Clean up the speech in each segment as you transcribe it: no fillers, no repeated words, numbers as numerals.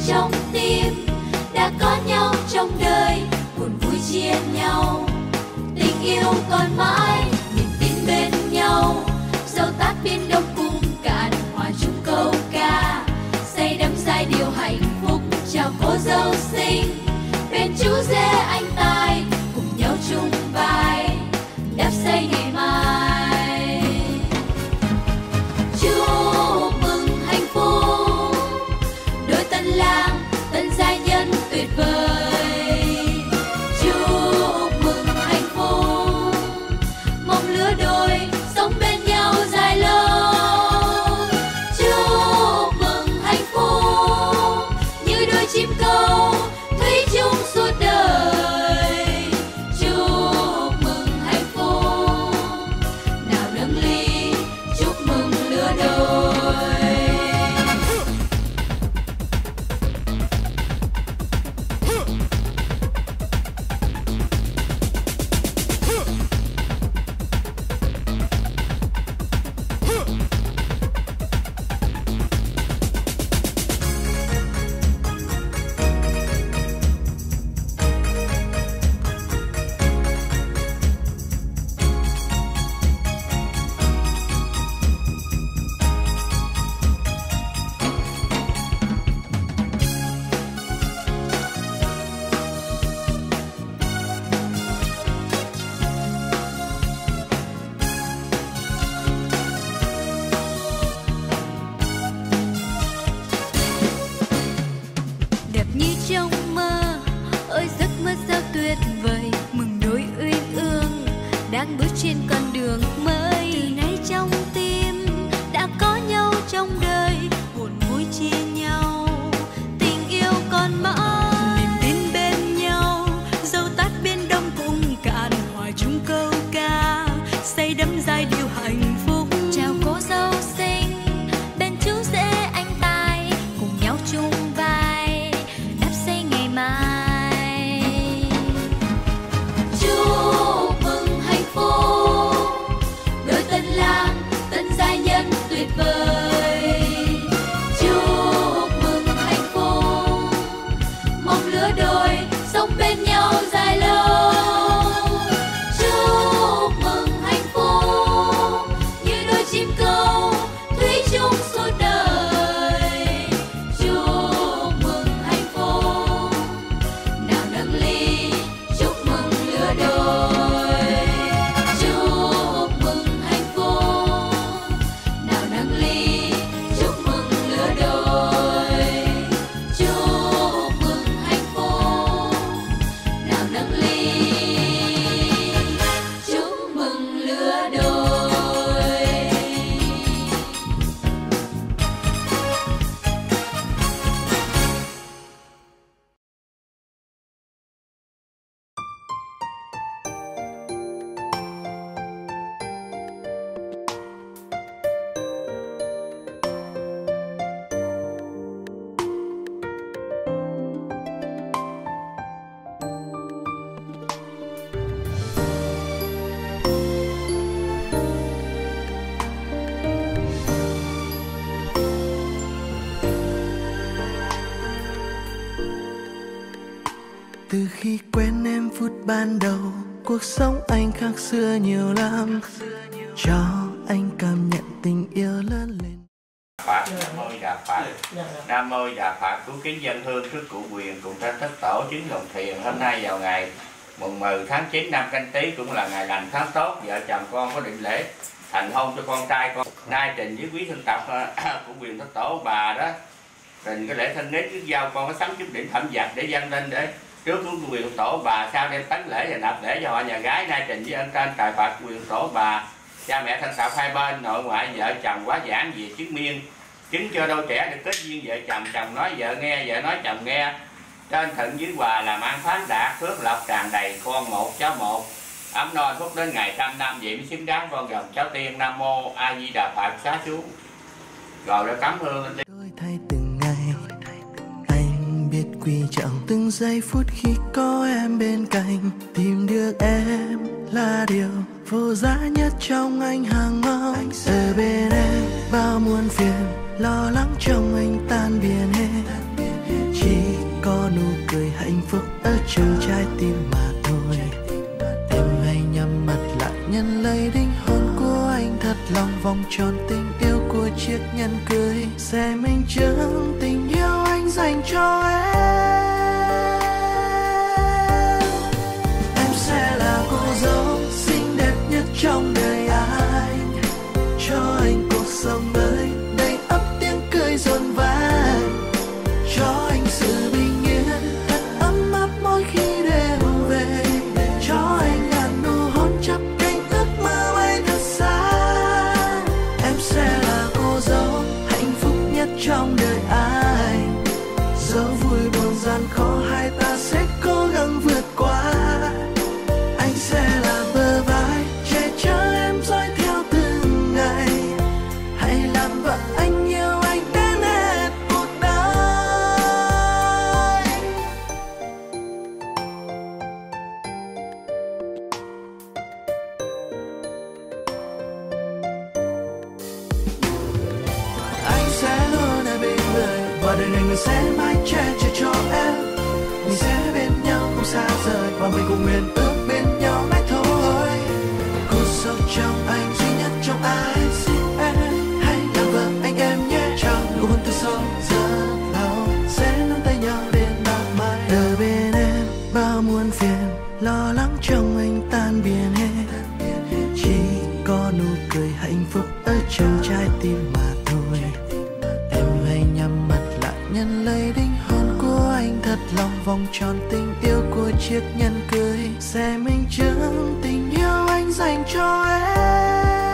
trong tim, đã có nhau trong đời, buồn vui chia nhau. Tình yêu còn mãi, niềm tin bên nhau, dẫu tát biển đông cùng cạn, hòa chung câu ca, say đắm giai điệu hạnh phúc chào cô dâu xinh. Bên chú rể anh tài, cùng nhau chung vai, đắp xây ngày mai. Chúc mừng hạnh phúc, đôi tân lang tân gia nhân tuyệt vời. Chúc mừng hạnh phúc, mong lứa đôi sống bên nhau dài lâu. Chúc mừng hạnh phúc, như đôi chim câu thủy chung suốt đời. Chúc mừng hạnh phúc, nào nâng ly chúc mừng lứa đôi. Đẹp như trong mơ, ôi giấc mơ sao tuyệt vời. Mừng đôi uyên ương đang bước trên con đường mới. Từ nay trong tim đã có nhau trong đời, buồn vui chia nhau, tình yêu còn mãi. Niềm tin bên nhau, dẫu tát biển đông cùng cạn, hòa chung câu ca, say đắm giai điệu hạnh phúc chào cô dâu xinh. Bên chú rể anh tài, cùng nhau chung vai, đắp xây ngày mai. Chúc mừng hạnh phúc, đôi tân lang tân gia nhân tuyệt vời. Chúc mừng hạnh phúc, mong lứa đôi sống bên nhau dài lâu. Chúc mừng hạnh phúc, như đôi chim câu thủy chung suốt đời. Chúc mừng hạnh phúc, nào nâng ly chúc mừng lứa đôi. Chúc mừng hạnh phúc, nào nâng ly chúc mừng lứa đôi. Chúc mừng hạnh phúc, nào nâng ly chúc mừng lứa đôi. Từ khi quen em phút ban đầu, cuộc sống anh khác xưa nhiều lắm, cho anh cảm nhận tình yêu lớn lên. Phật, Nam Mô Đà Phật, Nam Mô Đà Phật. Cứu kính dân hương trước cụ quyền cùng trên thất tổ chứng lòng thiền. Hôm nay vào ngày mùng 10 tháng 9 năm Canh Tý, cũng là ngày lành tháng tốt, vợ chồng con có định lễ thành hôn cho con trai con. Nay trình với quý thân tộc của quyền thất tổ bà đó, trình cái lễ thân nết với giao con có sắm chút điểm thẩm vật để dâng lên để trước của quyền thất tổ bà, sau đem tánh lễ và nạp lễ cho họ nhà gái. Nay trình với ân trên trời Phật quyền thất tổ bà, cha mẹ thân tộc hai bên, nội ngoại vợ chồng quá giảng về chứng miên, chứng cho đôi trẻ được kết duyên vợ chồng, chồng nói vợ nghe, vợ nói chồng nghe. Trên thận dưới hòa làm ăn phát đạt, phước lộc tràn đầy, con một cháu một, ấm no phúc đến ngày trăm năm, vậy mới xứng đáng con gồm cháu tiên. Nam Mô A Di Đà Phật. Xá xuống rồi đã cắm hương lên. Đôi thay từng ngày, anh biết quý trọng từng giây phút khi có em bên cạnh. Tìm được em là điều vô giá nhất trong anh hàng mong. Ở bên em bao muôn phiền, lo lắng trong anh tan biến hết. Chỉ và đời này người sẽ mãi che chở cho em. Mình sẽ bên nhau không xa rời và mình cùng nguyện ước bên nhau mãi thôi. Cô dâu trong anh duy nhất trong ai, xin em hãy làm vợ anh em nhé. Trong nụ hôn từ sâu rất lâu sẽ nắm tay nhau đến bao mai. Đời bên em bao muôn phiền lo lắng trong anh tan biến hết, chỉ có nụ cười hạnh phúc ở trong trái tim mà thôi. Em hãy nhắm mắt lại nhận lấy đinh hôn của anh thật lòng, vòng tròn tình yêu của chiếc nhẫn cưới sẽ minh chứng tình yêu anh dành cho em.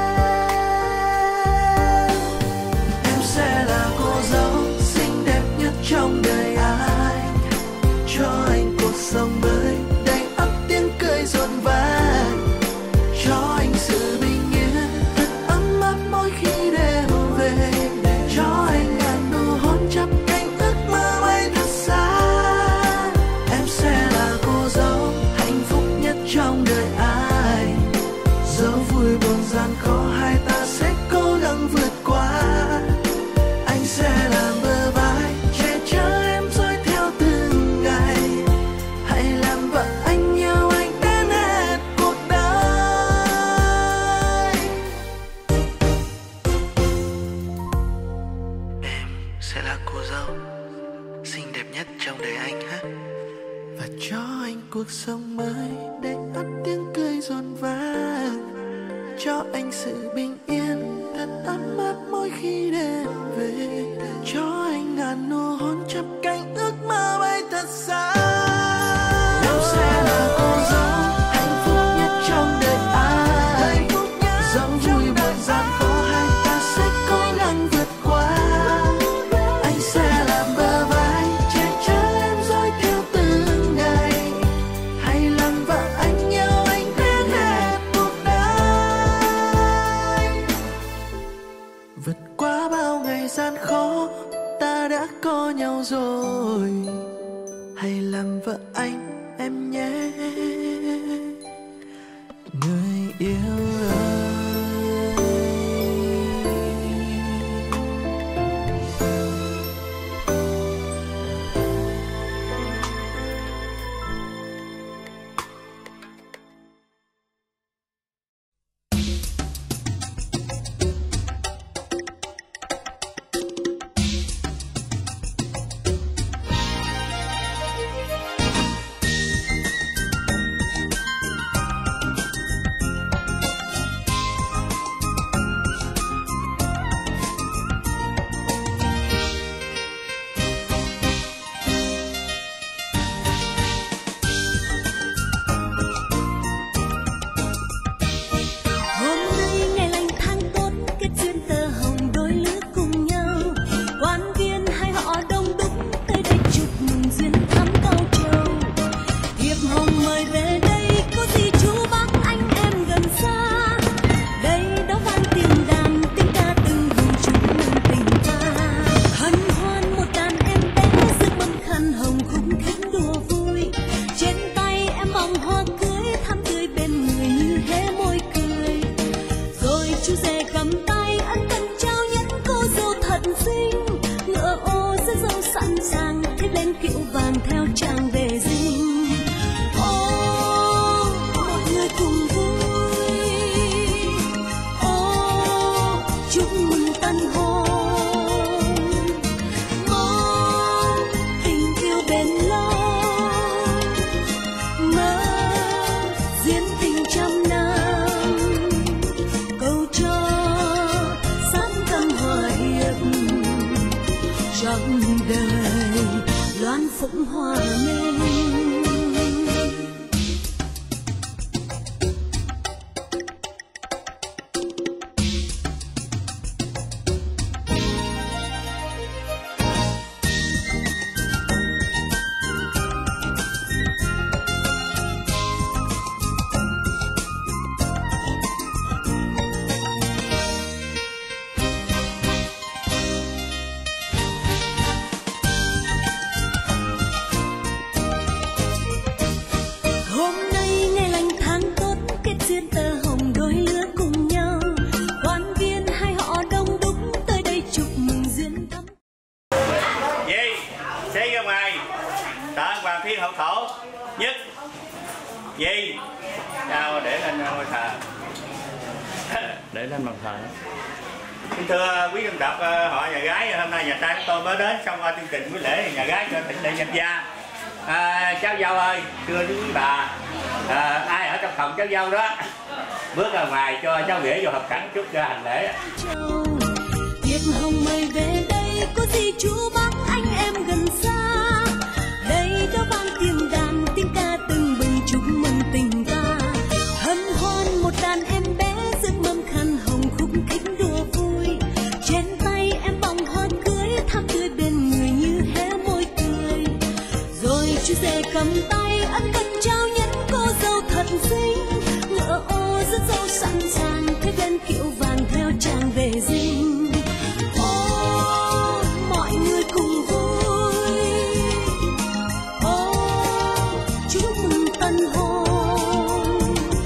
Em sẽ là cô dâu xinh đẹp nhất trong đời anh, cho anh cuộc sống mới đầy ắp tiếng cười rộn vang, cho anh sự bình yên thật ấm áp mỗi khi đêm về, cho anh ngàn nụ hôn chắp cánh ước mơ bay thật xa. Em sẽ là cô dâu hạnh phúc nhất trong đời ai, dẫu vui buồn gian khó hai ta sẽ cố gắng vượt qua. Anh sẽ làm bờ vai che chở em dõi theo từng ngày, hãy làm vợ anh yêu anh đến hết cuộc đời. Em sẽ là cô dâu xinh đẹp nhất trong đời anh ha, và cho anh cuộc sống mới để ắt tiếng cười rộn vang, cho anh sự bình yên thật ấm áp mỗi khi đêm về, cho anh ngàn nụ hôn chắp cánh ước mơ bay thật xa. Em sẽ là cô dâu hạnh phúc nhất trong đời ai, dẫu vui buồn gian khó hai ta sẽ cố gắng vượt qua. Anh sẽ làm bờ vai che chở em dõi theo từng ngày, hãy làm vợ anh yêu anh đến hết cuộc đời. Vượt qua bao ngày gian khó ta đã có nhau rồi, hãy làm vợ anh em nhé người yêu ơi. Đi ra ngoài. Tạ Hoàng Thiên Hậu Thổ. Nhất. Gì? Chào để lên ngôi thờ. Để lên bàn thờ. Kính thưa quý dân tộc họ nhà gái, hôm nay nhà trai của tôi mới đến xong qua chương trình buổi lễ nhà gái cho thỉnh lễ nhập gia. Cháu dâu ơi, thưa quý bà, ai ở trong phòng cháu dâu đó bước ra ngoài cho cháu Nghĩa vô hợp cảnh chút cho hành lễ. Tiệc hồng mời về đây có gì chú bác anh em gần xa, đây đó vang tiếng đàn tiếng ca từng bình chúc mừng tình ta, hân hoan một đàn em bé rước mâm khăn hồng khúc khích đùa vui, trên tay em vòng hoa cưới thắm tươi bên người như hé môi cười, rồi chú rể cầm tay ân cần trao nhẫn cô dâu thật xinh, ngựa ô rước dâu sẵn sàng thế bên kiệu vàng theo chàng về dinh. Mọi người cùng vui, chúc mừng tân hôn,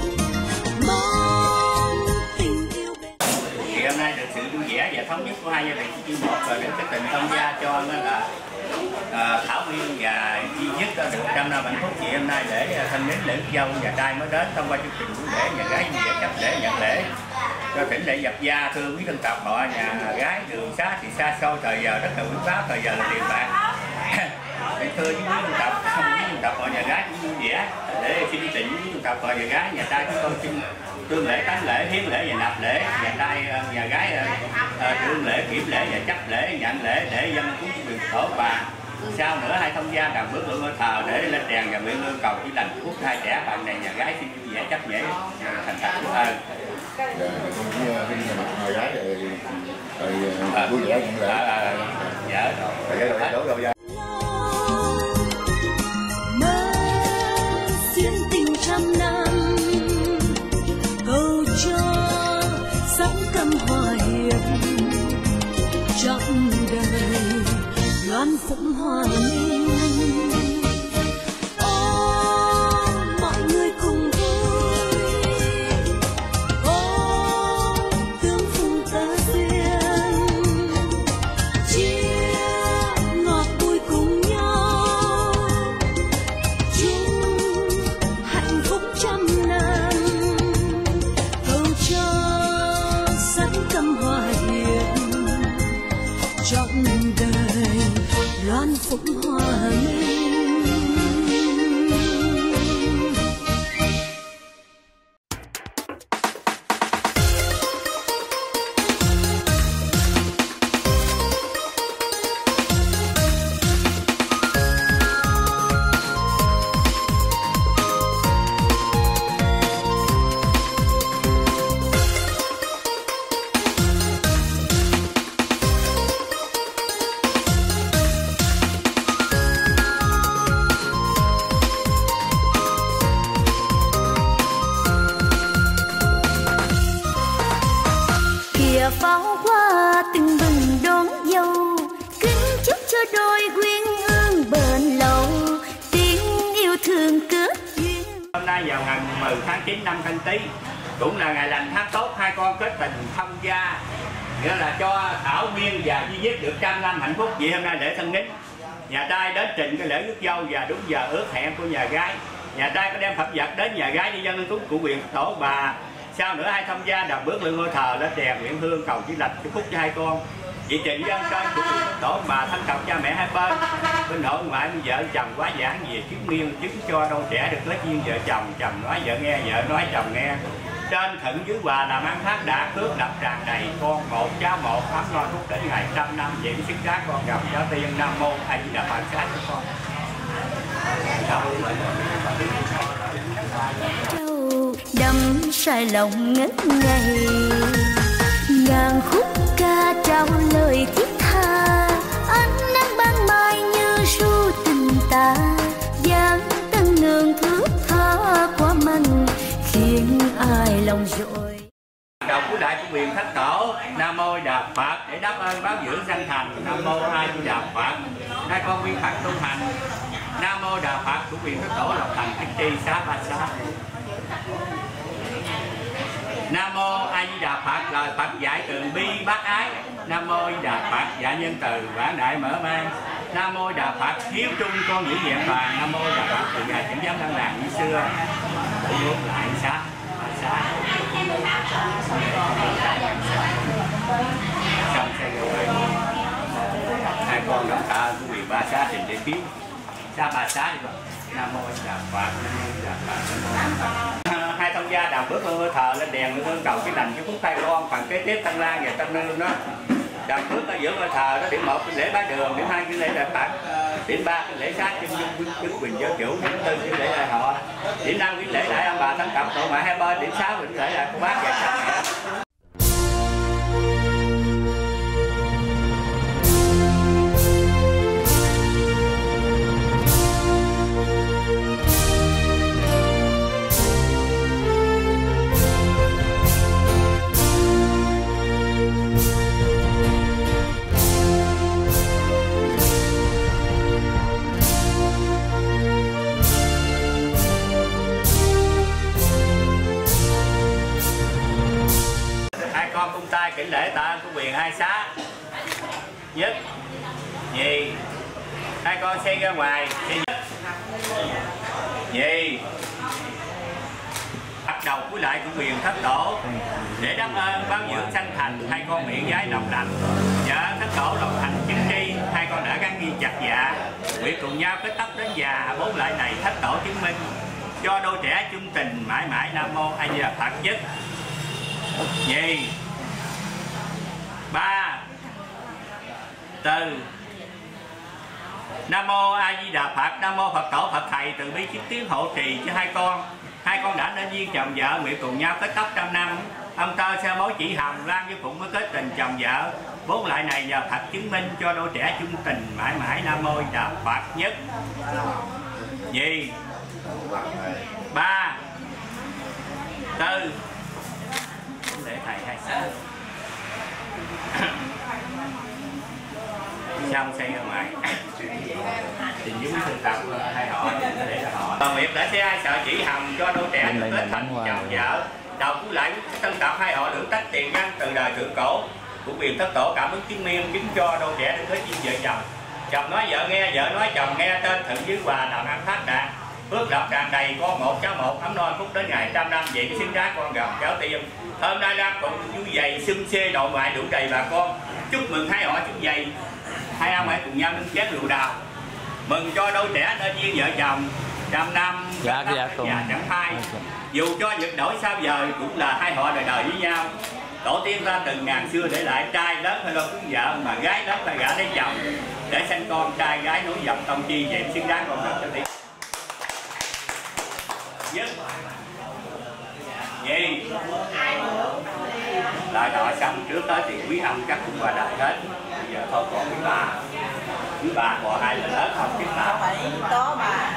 mong tình yêu bên. Thì hôm nay được sự vui vẻ và thống nhất của hai gia đình chị một rồi đến cái tình thông gia cho nó là Thảo Nguyên và duy nhất được 100 năm hạnh phúc. Chị hôm nay để thân đến lễ dâu nhà trai mới đến thông qua chương trình buổi lễ nhà gái vui vẻ chấp lễ nhận lễ cho thỉnh lễ nhập gia. Thưa quý dân tộc họ nhà gái đường xá thì xa xôi, thời giờ rất là quý báu, thời giờ là tiền bạc. Thưa quý dân tộc họ nhà gái cũng vui vẻ để xin tình quý dân tộc họ nhà gái nhà trai chúng tôi xin tương lễ tán lễ hiến lễ và nạp lễ, nhà trai nhà gái tương lễ kiểm lễ và chấp lễ nhận lễ để dân cúng quyền tổ bà. Sau nữa hai thông gia đàm bước lên ngôi thờ để lên đèn và nguyện lương cầu chỉ lành phúc hai trẻ bạn này nhà gái xin vui vẻ chấp nhễ thành thật của ơn. Nhà gái rồi vui vẻ nhận lễ. Dạ rồi. Mơ xuyên tình trăm năm, cầu cho sắc cầm hòa hiệp trọn đời loan phụng hòa minh. Mọi người cùng vui, tương phùng tơ duyên, chia ngọt bùi cùng nhau, chung hạnh phúc trăm năm, cầu cho sắc cầm hòa hiệp trọn đời loan phụng hòa minh. Pháo hoa từng bừng đón dâu, kính chúc cho đôi quyến hương bền lâu, tiếng yêu thương kết duyên. Hôm nay vào ngày 10 tháng 9 năm Canh Tý cũng là ngày lành tháng tốt, hai con kết tình thông gia, nghĩa là cho Thảo Nguyên và Duy Nhất được 100 năm hạnh phúc. Vậy hôm nay để thân nín nhà trai đến trình cái lễ rước dâu và đúng giờ ước hẹn của nhà gái. Nhà trai có đem phẩm vật đến nhà gái đi dân cúng của quyền tổ bà. Sau nữa hai thông gia đọc bước lên ngôi thờ lên đèn nguyện hương cầu chỉ lành chúc phúc cho hai con. Chị trịnh dân trên của quyền tổ bà thân cầu cha mẹ hai bên nội ngoại bên vợ chồng quá giảng về chứng nguyên chứng cho đôi trẻ được kết duyên vợ chồng, chồng nói vợ nghe, vợ nói chồng nghe. Trên thận dưới hòa làm ăn phát đạt phước lập tràn đầy, con một cháu một ấm no phúc đến ngày 100 năm diện sức giá con gặp cho tiên. Nam mô A Di Đà Phật sát cho con. Đắm say lòng ngất ngây, ngàn khúc ca trao lời thiết tha, ánh nắng ban mai như ru tình ta, dáng tân nương thước tha quá mạnh khiến ai lòng dội. Đọc của đại của quyền thất tổ Nam Mô Đà Phật để đáp ơn báo dưỡng sanh thành. Nam Mô A Di Đà Phật hai con nguyên Phật tu hành. Nam Mô Đà Phật của quyền thất tổ lộc thành thích tri xá ba xá. Nam Mô A Di Đà Phật lời Phật dạy từ bi bác ái. Nam Mô A Di Đà Phật dạy nhân từ vãng đại mở mang. Nam mô Đà Phật hiếu trung con giữ vẹn toàn. Nam mô Đà Phật từ ngày chẳng dám đăng đàn như xưa. Để vốn lại xá xong xe rồi hai con đồng ta của quyền ba xá trình để kiếm xá ba xá đi rồi. Nam mô Đà Phật, Nam mô Đà Phật. Hai thông gia đào bước hương thờ lên đèn lên hương cầu cái lành cái phúc hai con, phần kế tiếp Tân Lan và Tân Nương đó. Đào bước ở giữa ngôi thờ đó, điểm 1 cái lễ bái đường, điểm 2 cái lễ đại Phật, điểm 3 cái lễ sát chân dung quyền giáo chủ, điểm 4 cái lễ đại họ, điểm 5 cái lễ đại ông bà thân cặp tổ mẹ hai bên, điểm 6 cái lễ đại cô bác và cha mẹ. Con cung tay kính lễ tạ ơn của quyền hai xá. Nhất nhì hai con xây ra ngoài xây nhất nhì bắt đầu cúi lại của quyền thất tổ để đáp ơn báo dưỡng sanh thành. Hai con miệng gái lòng lành vợ thất tổ lòng thành chính tri. Hai con đã gắn ghi chặt dạ nguyện cùng nhau kết tóc đến già. Bốn lại này thất tổ chứng minh cho đôi trẻ chung tình mãi mãi. Nam mô A Di Đà Phật. Nhất nhì ba từ. Nam mô A Di Đà Phật. Nam mô Phật tổ Phật thầy từ bi chứng tiếng hộ trì cho hai con. Hai con đã nên duyên chồng vợ nguyện cùng nhau kết tóc trăm năm. Ông tơ xe mối chỉ hồng Lan với Phụng mới kết tình chồng vợ. Bốn lại này nhờ Phật chứng minh cho đôi trẻ chung tình mãi mãi. Nam mô Đà Phật. Nhất nhì ba từ. Để thầy hai xá xong xây ra ngoài thì dưới thực tập hai họ để họ toàn nghiệp đã xe hai sợ chỉ hồng cho đôi trẻ được kết thành chồng vợ. Đầu cũng lại tân tập hai họ được tách tiền nhân từ đời thượng cổ của quyền thất tổ cảm ứng chứng minh chứng cho đôi trẻ được kết duyên vợ chồng. Chồng nói vợ nghe, vợ nói chồng nghe, tên thượng dưới hòa làm ăn phát đạt phước lộc tràn đầy, con một cháu một ấm no phúc đến ngày trăm năm. Vậy cái xứng đáng con gặp cháu tiên hôm nay Lan cũng vui dày xưng xê nội ngoại đủ đầy bà con. Chúc mừng hai họ chúc dày hai ông hãy cùng nhau nâng chén rượu đào mừng cho đôi trẻ nên duyên vợ chồng trăm năm già chẳng phai. Dù cho việc đổi sao giờ cũng là hai họ đời đời với nhau. Tổ tiên ta từng ngàn xưa để lại trai lớn phải lo cưới vợ mà gái lớn phải gả lấy chồng để sanh con trai gái nối dòng tông chi. Vậy xứng đáng con gặp cho tiên. Nhất nhì lại đợi xong trước tới thì quý ông chắc cũng qua đời hết. Bây giờ thôi còn quý bà còn hai lần lớn không biết nào phải có bà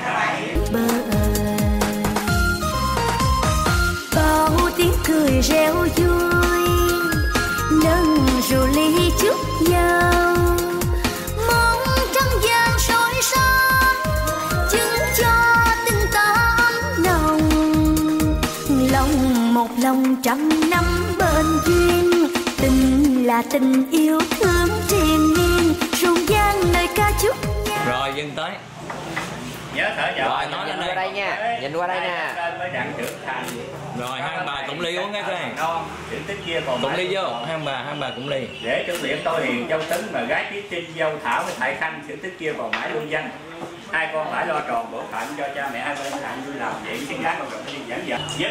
bao tiếng cười reo vui nâng rượu ly chúc nhau mong trăng vàng soi sáng chứng cho tình ta ấm nồng lòng một lòng trăm năm bên duyên. Tình là tình yêu thương triền miên rung gian lời ca chúc nhau. Rồi dừng tới. Nhớ thở vào. Rồi nói lên đây nha, nhìn qua đây nè. Rồi hai bà cũng ly uống cái coi. Cũng ly vô, hai bà cũng ly. Để chuẩn bị tôi hiền dâu tấn mà gái tí trinh dâu thảo với thầy khanh sự tích kia còn mãi luôn danh. Hai con phải lo tròn bổn phận cho cha mẹ hai bên hạnh vui làm vậy xứng đáng con được dẫn dắt. Nhất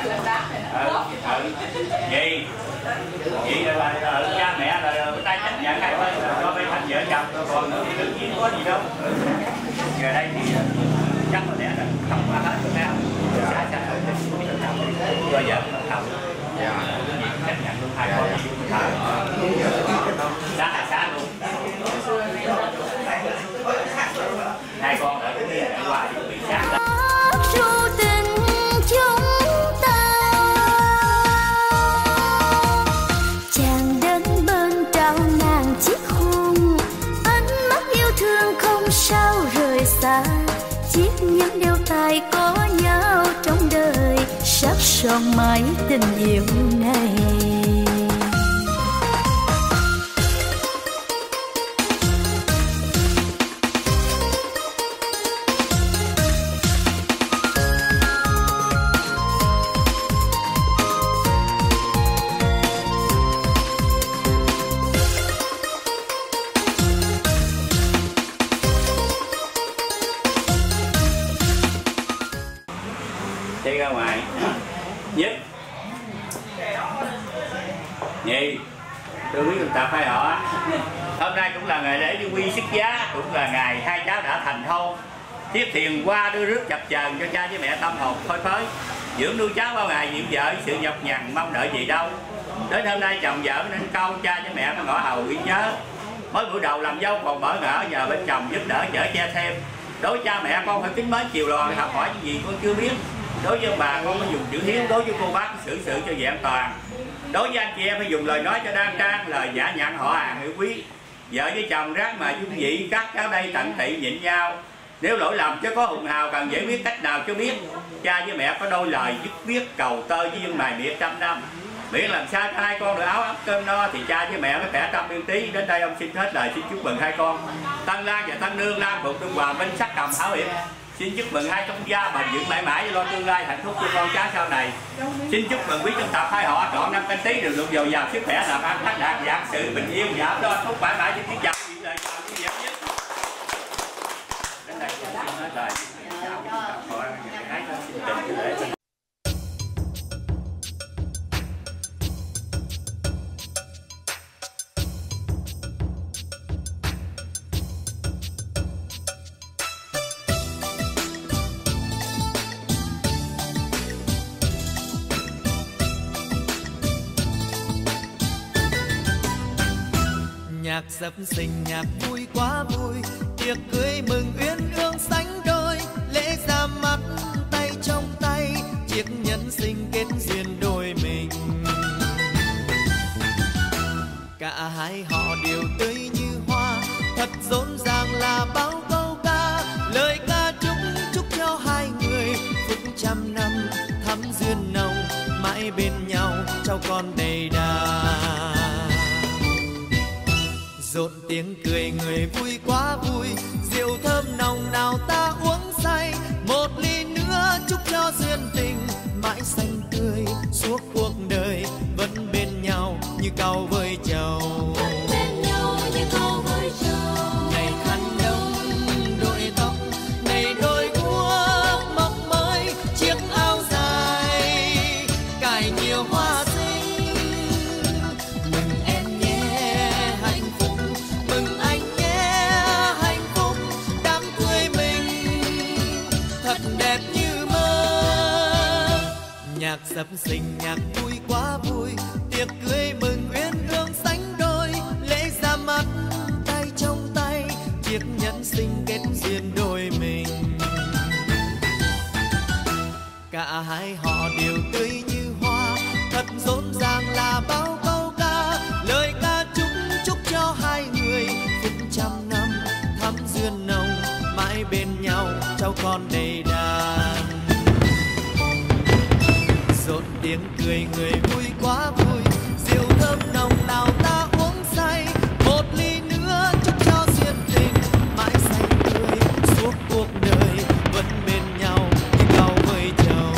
gì vậy là cha mẹ là tay chấp nhận hai bên cho bên thành vợ chồng còn nữa thì đương nhiên có gì đâu. Giờ đây thì chắc có lẽ là không qua hết rồi phải không? Xã xã hội cho vợ không chấp nhận luôn hai con xã luôn hai con ở cái kia qua thì bị sát ru tình chúng ta chàng đến bên trao ngàn chiếc hôn ánh mắt yêu thương không sao rời xa chiếc nhẫn đeo tay có nhau trong đời sắc son mãi tình yêu này. đi ra ngoài. Nhất nhì tôi biết tập hai họ. Hôm nay cũng là ngày lễ Như Quy xuất giá, cũng là ngày hai cháu đã thành hôn. Tiếp thiền qua đưa rước chập chờn cho cha với mẹ tâm hồn phơi phới, dưỡng nuôi cháu bao ngày nhiệm vợ sự nhọc nhằn mong đợi gì đâu. Đến hôm nay chồng vợ nên câu cha với mẹ mới ngỏ hầu ghi nhớ. Mới buổi đầu làm dâu còn bỡ ngỡ, nhờ bên chồng giúp đỡ chở che thêm. Đối cha mẹ con phải kính mến chiều lòng, học hỏi những gì con chưa biết. Đối với ông bà con phải dùng chữ hiếu, đối với cô bác xử sự cho vẹn toàn. Đối với anh chị em phải dùng lời nói cho đoan trang, lời giả nhặn họ hàng hiểu quý. Vợ với chồng ráng mà dung dị, các cháu đây tận tị nhịn nhau. Nếu lỗi lầm chứ có hùng hào cần giải quyết cách nào cho biết. Cha với mẹ có đôi lời dứt biết cầu tơ với dân mài miệt trăm năm. Miễn làm sao cho hai con được áo ấm cơm no thì cha với mẹ mới khỏe tâm yên tí. Đến đây ông xin hết lời, xin chúc mừng hai con Tân Lan và Tân Nương Lan Phụng Trung Hòa Minh sắc cầm hảo hiệp. Xin chúc mừng hai trong gia bền vững mãi mãi lo tương lai hạnh phúc cho con cháu sau này. Xin chúc mừng quý trong tập hai họ trọn năm Canh Tý được dồi dào sức khỏe, làm ăn phát đạt, dạng sự bình yên giảm lo phúc mãi mãi. Xin chào quý lời chào quý vị nhất. Đến đây xin hết lời. Nhạc sập sình nhạc vui quá vui, tiệc cưới mừng uyên ương sánh đôi, lễ ra mắt tay trong tay, chiếc nhẫn sinh kết duyên đôi mình. Cả hai họ đều tươi như hoa, thật rộn ràng là bao câu ca, lời ca chúc cho hai người phúc trăm năm thắm duyên nồng, mãi bên nhau cháu con đầy đà. Rộn tiếng cười người vui quá vui, rượu thơm nồng nào ta uống say, một ly nữa chúc cho duyên tình mãi xanh tươi suốt cuộc đời, vẫn bên nhau như cau với trầu. Này khăn đông đội tóc, này đôi guốc mộng mới, chiếc áo dài cài nhiều hoa xinh. Mừng em nhé hạnh phúc, mừng anh nhé hạnh phúc, đám cưới mình thật đẹp như mơ. Nhạc sập sình nhạc vui quá vui, tiệc cưới mừng uyên ương sánh đôi, lễ ra mắt tay trong tay, chiếc nhẫn sinh kết duyên đôi mình. Cả hai họ đều tươi như hoa, thật rộn ràng là bao câu ca, lời ca chúc cho hai người phúc trăm năm thắm duyên nồng, mãi bên nhau cháu con đầy đàn. Rộn tiếng cười người vui quá vui, rượu thơm nồng nào ta uống say, một ly nữa chúc cho duyên tình mãi xanh tươi suốt cuộc đời, vẫn bên nhau như cau với trầu.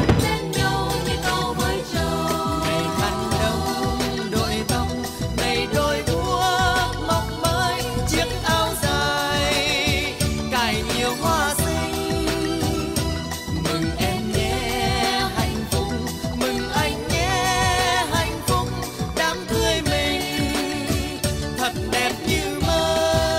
Này khăn đông đội tóc, này đôi guốc mộng mới, chiếc áo dài cài nhiều hoa xinh. Mừng em nhé hạnh phúc, mừng anh nhé hạnh phúc, đám cưới mình thật đẹp như mơ.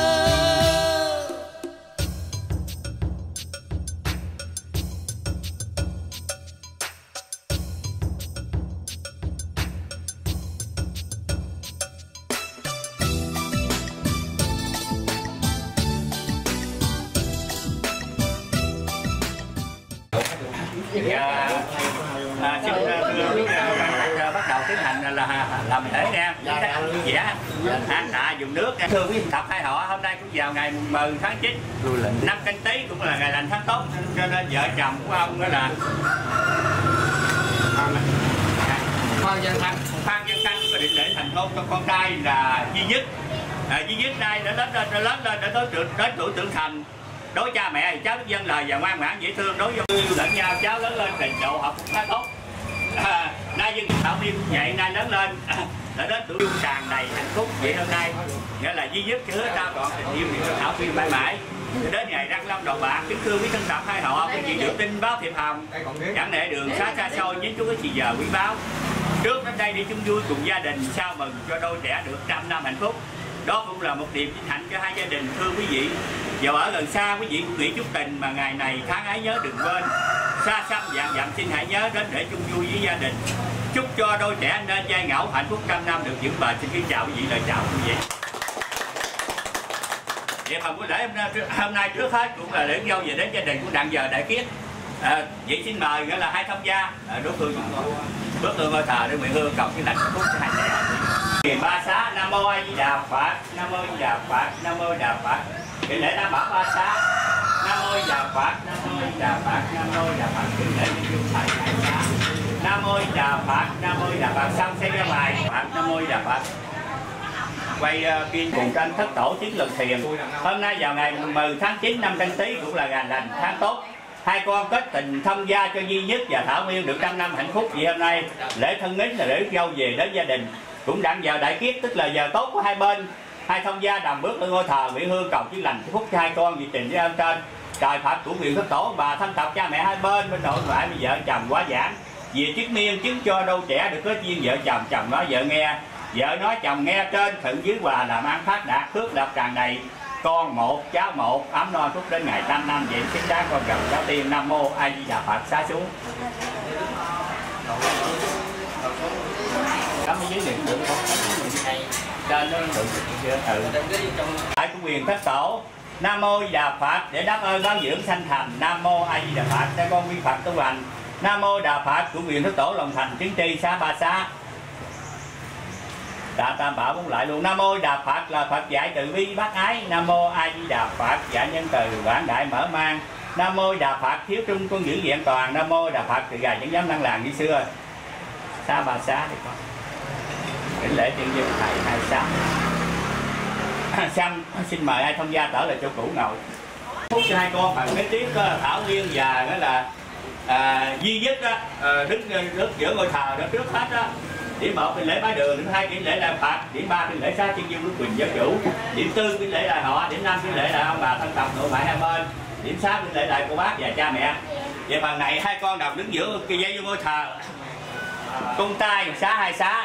Xin bắt đầu tiến hành là làm lễ nha, vui vẻ an tạ dùng nước. Thưa quý tập hai họ, hôm nay cũng vào ngày 10 tháng 9 năm Canh Tý, cũng là ngày lành tháng tốt, cho nên vợ chồng của ông đó là Phan Văn Khanh có định lễ thành hôn cho con trai là Duy Nhất. Duy Nhất nay đã lớn lên đã tới tuổi trưởng thành. Đối cha mẹ thì cháu rất vâng lời và ngoan ngoãn dễ thương, đối với lẫn nhau cháu lớn lên trình độ học cũng khá tốt. Nay dân Thảo Biên vậy nay lớn lên đã đến tuổi tràn đầy hạnh phúc vậy hôm nay, nghĩa là Duy Nhất hứa trao trọn tình yêu cho Thảo Biên mãi mãi. Đến ngày Đăng Lâm Đầu Bạc, kính thưa quý thân tộc hai họ, quý vị được tin báo thiệp hồng chẳng nể đường xa xôi với chú quý giờ quý báo. Trước đến đây đi chung vui cùng gia đình, sao mừng cho đôi trẻ được 100 năm hạnh phúc. Đó cũng là một niềm vinh hạnh cho hai gia đình. Thưa quý vị, dầu ở gần xa quý vị cũng nghĩ chút tình mà ngày này tháng ấy nhớ đừng quên. Xa xăm vạn dặm xin hãy nhớ đến để chung vui với gia đình. Chúc cho đôi trẻ nên giai ngẫu hạnh phúc 100 năm được vững bền. Xin kính chào quý vị, lời chào quý vị. Vậy mà buổi lễ hôm nay trước hết cũng là lễ dâu về đến gia đình của Đặng Giờ Đại Kiết. Vậy xin mời nghĩa là hai thông gia đối phương bước hương ngôi thờ để nguyện hương cầu cái lành phúc cho hai trẻ. Ba xá Nam Mô A Di Đà Phật, Nam Mô A Di Đà Phật, Nam Mô A Di Đà Phật. Cái lễ đảm bảo ba xá Nam Mô A Di Đà Phật, Nam Mô A Di Đà Phật, Nam Mô A Di Đà Phật. Cái lễ nhân dung thầy hai xá Nam Mô A Di Đà Phật, Nam Mô A Di Đà Phật. Xong xây ra ngoài Phật Nam Mô A Di Đà Phật. Quay phim cùng tranh thất tổ chiến lần thiền. Hôm nay vào ngày 10 tháng 9 năm Canh Tý cũng là ngày lành tháng tốt. Hai con kết tình thông gia cho Duy Nhất và Thảo Nguyên được 100 năm hạnh phúc. Vì hôm nay lễ thân nín là lễ dâu về đến gia đình. Cũng Đặng Giờ Đại Kiết, tức là giờ tốt của hai bên. Hai thông gia đầm bước lên ngôi thờ nguyện hương cầu chúc lành phúc cho hai con vì trình với ơn trên. Trời Phật của nguyện thất tổ, bà thân tộc cha mẹ hai bên nội ngoại với vợ chồng quá giảng. Vì chiếc miên chứng cho đôi trẻ được kết duyên vợ chồng, chồng nói vợ nghe, vợ nói chồng nghe, trên thuận dưới hòa làm ăn phát đạt, phước lập tràn đầy. Con một, cháu một, ấm no phúc đến ngày 100 năm vậy xứng đáng con gặp cháu tiên. Nam Mô A Di Đà Phật. Xá xuống. Cắm ở dưới này cũng được không? Trên nó được chưa? Tại của quyền thất tổ. Nam Mô A Di Đà Phật để đáp ơn báo dưỡng sanh thành. Nam Mô A Di Đà Phật cho con quy Phật tu hành. Nam Mô Đà Phật của quyền thất tổ lòng thành chứng tri xá ba xá. Tạ Tam Bảo cũng lại luôn. Nam Mô Đà Phật là Phật dạy từ bi bác ái. Nam Mô A Di Đà Phật dạy nhân từ quảng đại mở mang. Nam Mô Đà Phật thiếu trung con giữ vẹn toàn. Nam Mô Đà Phật từ gà những dám năng làng như xưa. Xá ba xá thì con kính lễ tiên dân thầy hai xá. Xong xin mời hai thông gia trở lại chỗ cũ ngồi. Phúc cho hai con bằng cái tiết Thảo Nguyên và đó là Duy Nhất đó, đứng giữa ngôi thờ đó trước hết đó. Điểm 1 cái lễ bái đường, điểm 2 cái lễ làm Phật, điểm 3 cái lễ xá chân dung đức quyền giáo chủ, điểm 4 cái lễ đại họ, điểm 5 cái lễ đại ông bà thân tộc nội ngoại hai bên, điểm 6 cái lễ đại cô bác và cha mẹ. Về phần này hai con đồng đứng giữa cái dây vô ngôi thờ, cung tay xá hai xá,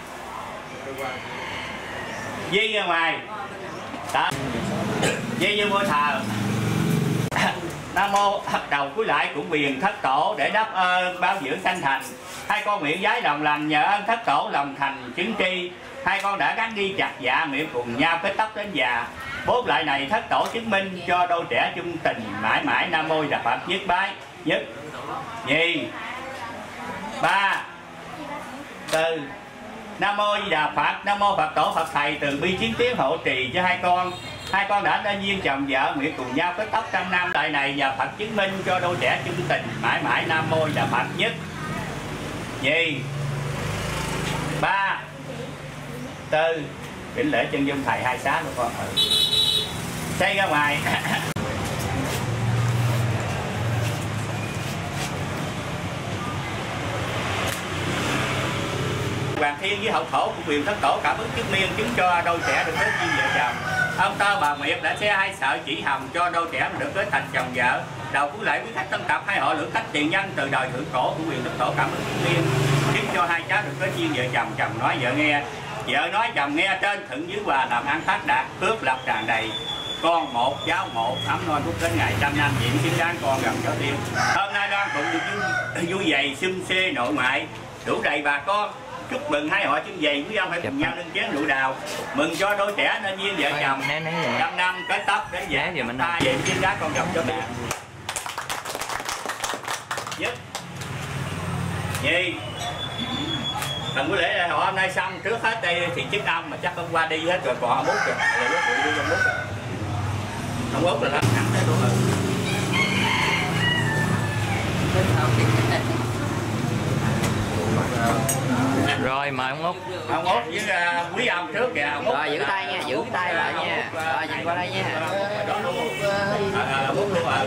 dây ra ngoài, dây vô ngôi thờ. Nam Mô đầu cuối lại cũng quyền thất tổ để đáp ơn báo dưỡng sanh thành. Hai con nguyện giái lòng lành nhờ ơn thất tổ lòng thành chứng tri. Hai con đã gắn đi chặt dạ nguyện cùng nhau kết tóc đến già. Bốn lại này thất tổ chứng minh cho đôi trẻ chung tình mãi mãi. Nam Mô Đà Phật. Nhất bái nhất nhì ba tư. Nam Mô Di Đà Phật. Nam Mô Phật tổ Phật thầy từ bi chiến tiến hộ trì cho hai con. Hai con đã nên duyên chồng vợ nguyện cùng nhau kết tóc 100 năm. Tại này và Phật chứng minh cho đôi trẻ chung tình mãi mãi. Nam Mô Đà Phật. Nhất nhì ba tư. Kính lễ chân dung thầy hai xá của con. Xây ra ngoài. Hoàng Thiên với hậu thổ của quyền thất tổ cảm ứng chứng miên chứng cho đôi trẻ được kết duyên vợ chồng. Ông Tơ bà Nguyệt đã xe hai sợi chỉ hồng cho đôi trẻ được kết thành chồng vợ. Đầu cũng lại quý khách tân tập hai họ lưỡng khách tiền nhân từ đời thượng cổ của quyền thất tổ cảm ứng chứng miên chứng cho hai cháu được kết duyên vợ chồng. Chồng nói vợ nghe, vợ nói chồng nghe, trên thuận dưới hòa làm ăn phát đạt, phước lập tràn đầy. Con một, cháu một, ấm no phúc đến ngày 100 năm diện xứng đáng con gần cháu tiên. Hôm nay Loan cũng được vui vầy sum xê nội ngoại đủ đầy bà con. Chúc mừng hai họ chung vầy quý ông phải cùng nhau nâng chén rượu đào, mừng cho đôi trẻ nên duyên vợ chồng 100 năm kết tóc đến già ta về xứng đáng con gặp cho mẹ. Nhất nhì. Phần buổi lễ họ hôm nay xong, trước hết đây thì chức ông mà chắc hôm qua đi hết rồi, còn ông Út rồi, đi trong Út rồi. Ông Út là thẳng thế luôn rồi. Rồi mời ông Út. Ông Út với quý ông trước kìa. Ông Út rồi giữ tay nha, giữ tay lại nha. Rồi nhìn qua đây nha. Ông Út luôn rồi.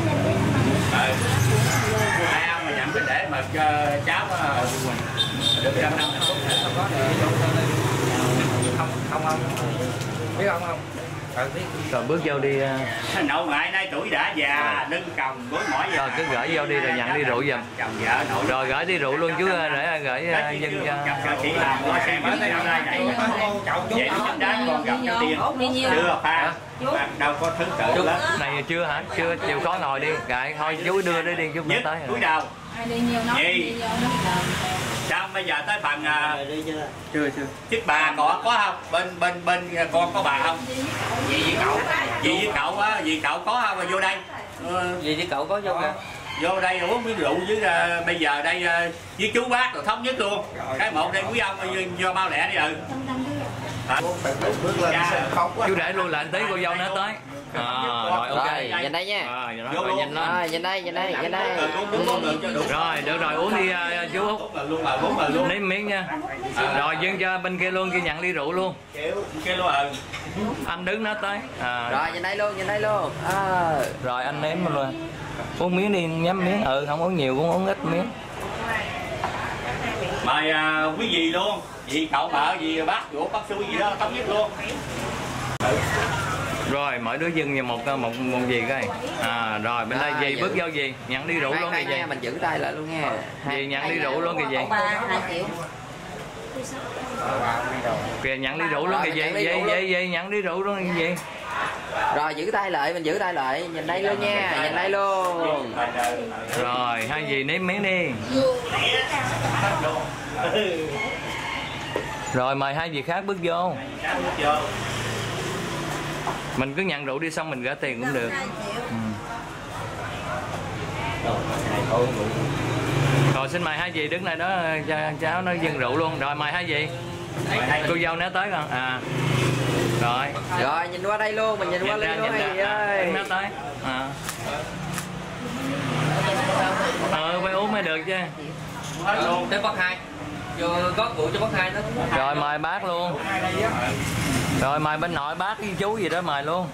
Hai ông mà nhận cái để mà cho cháu được 100 năm hạnh phúc. Không biết ông không? Rồi bước vô đi. Nội ngoại nay tuổi đã già, lưng còng gối mỏi. Rồi cứ gửi vô đi rồi nhận đi rượu giùm. Rồi gửi đi rượu luôn chứ để gửi dân cho. Chị làm qua xe mới tới đây vậy chính đáng còn gặp cho tiền. Chưa pha. Đâu có thứ tự lắm. Này chưa hả? Chưa chịu khó ngồi đi. Rồi thôi chú đưa đi đi chút nữa tới. Cúi đầu. Gì? Xong bây giờ tới phần chưa. Chiếc bà có không? Bên con có bà không? Dì với cậu á, dì cậu có không? Vô đây. Dì với cậu có vô không? Vô đây uống miếng rượu với bây giờ đây với chú bác rồi thống nhất luôn. Cái một đây quý ông vô bao lẹ đi Chú để luôn là anh tí cô dâu nó tới. Rồi ok. Nhìn đây nha. Rồi nhìn lên. Nhìn đây. Rồi được rồi uống đi chú Út. Nếm miếng nha. Rồi dâng cho bên kia luôn, kia nhận ly rượu luôn. Anh đứng nó tới. Rồi nhìn đây luôn. Rồi anh nếm luôn. Uống miếng đi, nhắm miếng. Không uống nhiều cũng uống ít miếng. Mời quý vị luôn. Dì cậu vợ gì bác chủ bác sư gì đó thống nhất luôn. Rồi mỗi đứa dừng một gì coi. Rồi bên đây dì bước vô gì nhận đi rượu luôn kìa gì. Mình giữ tay lại luôn nha. Dì nhận đi rượu luôn kìa gì. 2 triệu. Kìa nhận đi rượu luôn kìa gì nhận đi rượu luôn kìa gì. Rồi giữ tay lại, mình giữ tay lại, nhìn đây luôn nha, nhìn đây luôn. Rồi hai dì nếm miếng đi. Rồi mời hai dì khác bước vô. Mình cứ nhận rượu đi xong mình gửi tiền cũng được. Rồi xin mời hai dì đứng lại đó cho cháu nó dừng rượu luôn. Rồi mời hai dì. Cô dâu nó tới con. Rồi nhìn qua đây luôn, mình nhìn qua đây luôn hai dì ơi. Nó tới. Phải uống mới được chứ. Tới bác hai. Vô gót rượu cho bác hai đó. Rồi mời bác luôn. Rồi mời bên nội bác với chú gì đó mời luôn.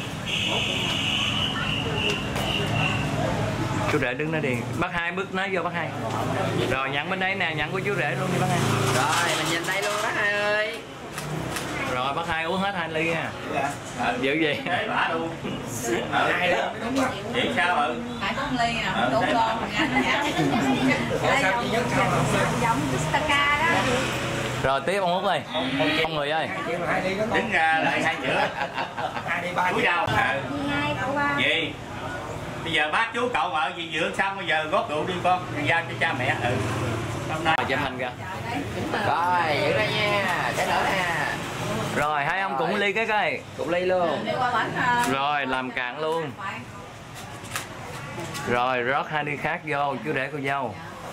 Chú rể đứng đó đi. Bác hai bước nói vô bác hai. Rồi nhận bên đây nè, nhận của chú rể luôn đi bác hai. Rồi mình nhìn đây luôn bác hai ơi. Rồi bác hai uống hết 2 ly nha. Giữ gì? Để bả luôn. Vậy sao Phải có 1 ly à, đủ ngon giọng Staka đó. Rồi tiếp ông Út ơi. Ông người ơi. Đứng ra lại hai chữ. Cúi đầu. Gì? Bây giờ bác chú cậu vợ gì dưỡng xong bây giờ gót rượu đi con, giao cho cha mẹ. Hôm nay chụp hình kìa. Rồi giữ ra nha, cái nữa nè. Rồi hai ông cũng ly cái coi. Cũng ly luôn. Rồi làm cạn luôn. Rồi rót 2 ly khác vô chú để cô dâu.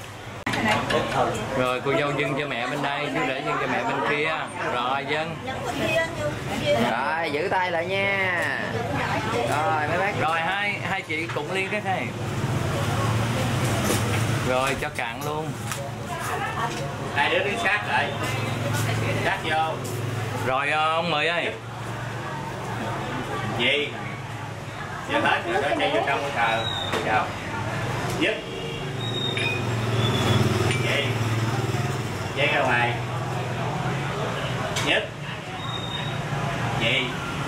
Rồi cô dâu dâng cho mẹ bên đây, chú để dâng cho mẹ bên kia. Rồi dâng. Rồi giữ tay lại nha. Rồi mấy bác. Rồi hai chị cũng ly cái này. Rồi cho cạn luôn. hai đứa đứng sát lại. Sát vô. Rồi ông Mười ơi. Gì? Giờ hết rồi đó, chạy vô trong cái thờ. Chào. Nhất. Gì? Dây ra ngoài. Nhất. Gì?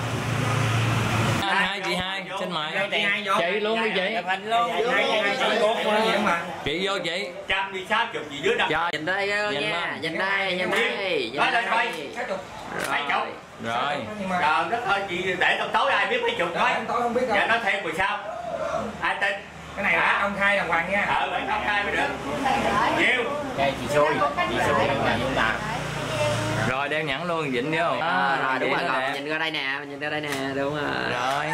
Hai chị hai, xin mời. Chị luôn đi chị. Hình luôn. Chị vô chị. 100 đi 60 gì dưới đâu. Nhìn đây nha, nhìn đây. Nói lên coi. Mấy chục. Rồi. Trời đất ơi, chị để tao tối ai biết mấy chục nói. Dạ nói thêm rồi sao? Ai tin? Cái này là ông khai đàng hoàng nha. Phải công khai mới được. Nhiêu? Đây chị xui là chúng ta. Rồi đeo nhẫn luôn, vịnh vô. Rồi đúng rồi, rồi nhìn ra đây nè, đúng rồi. Rồi.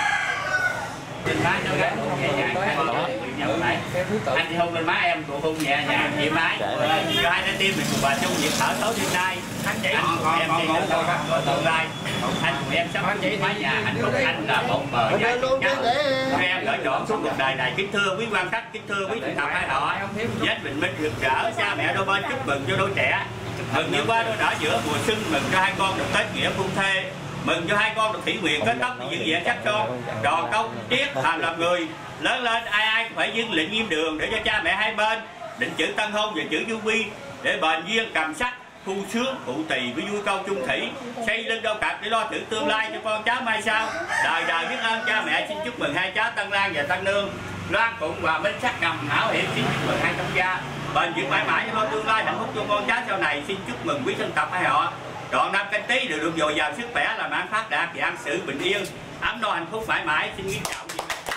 Anh thì hôn lên má em, cô hôn nhẹ nhàng chị mái. Cho hai trái tim mình cùng bà chung việc thở tối đêm nay. Anh chị còn em đi tương lai. Anh cùng em sắp đến mái nhà hạnh phúc, anh là một bờ dài chắc. Em lựa chọn suốt cuộc đời này. Kính thưa quý quan khách, kính thưa quý thượng thập hai họ. Vết bình minh rực rỡ, cha mẹ đôi bên chúc mừng cho đôi trẻ. Mừng như qua đôi nở giữa mùa xuân, mừng cho hai con được kết nghĩa phu thê. Mừng cho hai con được thủy nguyện kết tóc giữ vẻ chắc son, đòn công triết làm người. Lớn lên ai cũng phải dâng lệnh nghiêm đường để cho cha mẹ hai bên định chữ tân hôn và chữ du vi để bền duyên cầm sắc thu sướng phụ tỳ với vui câu chung thủy, xây lưng đau cặp để lo tưởng tương lai cho con cháu mai sau. Đời đời biết ơn cha mẹ, xin chúc mừng hai cháu Tân Lan và Tân Nương. Loan Phụng và Minh Sắc Ngầm hảo hiệp, xin chúc mừng hai trong gia bền vững mãi mãi cho tương lai hạnh phúc cho con cháu sau này. Xin chúc mừng quý dân tộc hai họ trọn năm Canh Tý đều được dồi dào sức khỏe, làm ăn phát đạt và an sự bình yên, ấm no hạnh phúc mãi mãi. Xin kính chào.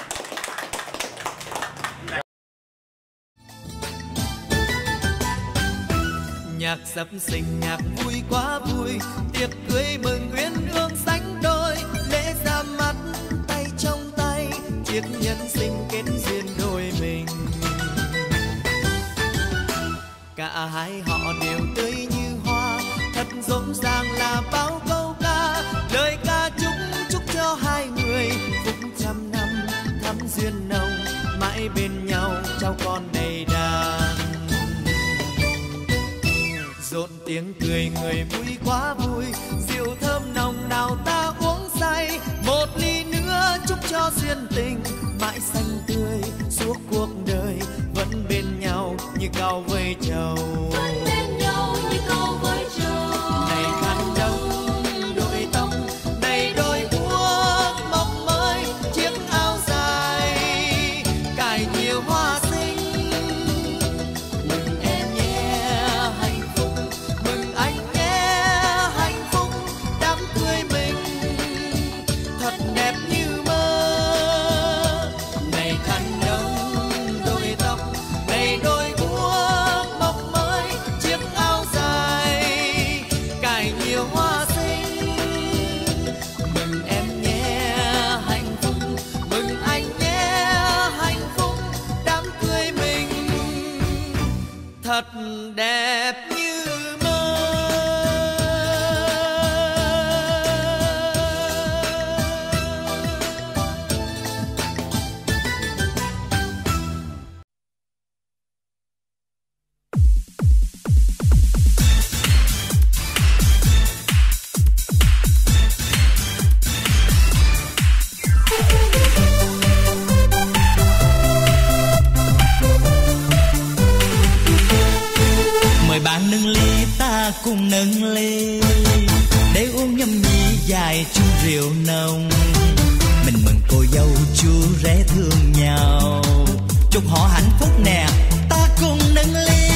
Nhạc sập sình nhạc vui quá vui, tiệc cưới mừng uyên ương sánh đôi, lễ ra mắt tay trong tay, chiếc nhân sinh kết duyên đôi mình. Cả hai họ đều tươi như hoa, thật rộn ràng là bao câu ca, lời ca chúc cho hai người phúc trăm năm thắm duyên nồng, mãi bên nhau cháu con đầy đàn. Rộn tiếng cười người vui quá vui, rượu thơm nồng nào ta uống say, một ly nữa chúc cho duyên tình mãi xanh tươi suốt cuộc đời, vẫn bên nhau như cau với trầu. Này khăn đông đôi tóc, này đôi guốc mộng mới, chiếc áo dài cài nhiều hoa xinh. Mừng em nhé hạnh phúc, mừng anh nhé hạnh phúc, đám cưới mình thật đẹp như mơ. Này khăn đông đôi tóc, này đôi guốc mộng mới, chiếc áo dài cài nhiều hoa xinh. Mừng em nhé hạnh phúc, mừng anh nhé hạnh phúc, đám cưới mình thật đẹp như mơ. Mời bạn nâng ly ta cùng nâng ly, để uống nhâm nhi dài chung rượu nồng. Mình mừng cô dâu chú rể thương nhau, chúc họ hạnh phúc nè, ta cùng nâng ly.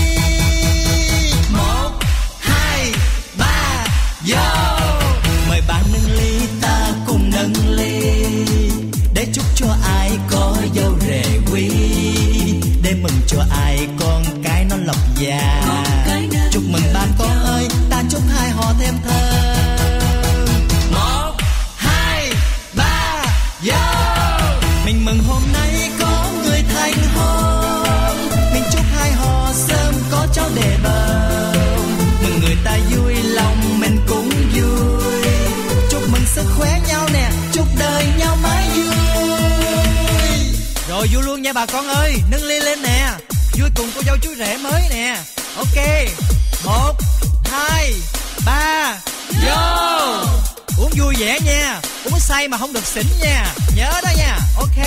1, 2, 3, vô. Mời bạn nâng ly ta cùng nâng ly, để chúc cho ai có dâu rể quý, để mừng cho ai con cái nó lộc già. Chúc mừng ba con ơi, ta chúc hai họ thêm thơm. 1, 2, 3, vô. Mình mừng hôm nay có người thành hôn, mình chúc hai họ sớm có cháu để bầu. Mừng người ta vui lòng mình cũng vui, chúc mừng sức khỏe nhau nè, chúc đời nhau mãi vui. Rồi vui luôn nha bà con ơi, nâng ly lên nè, vui cùng cô dâu chú rể mới nè. Ok, 1, 2, 3, vô. Uống vui vẻ nha, uống say mà không được xỉn nha, nhớ đó nha. Ok.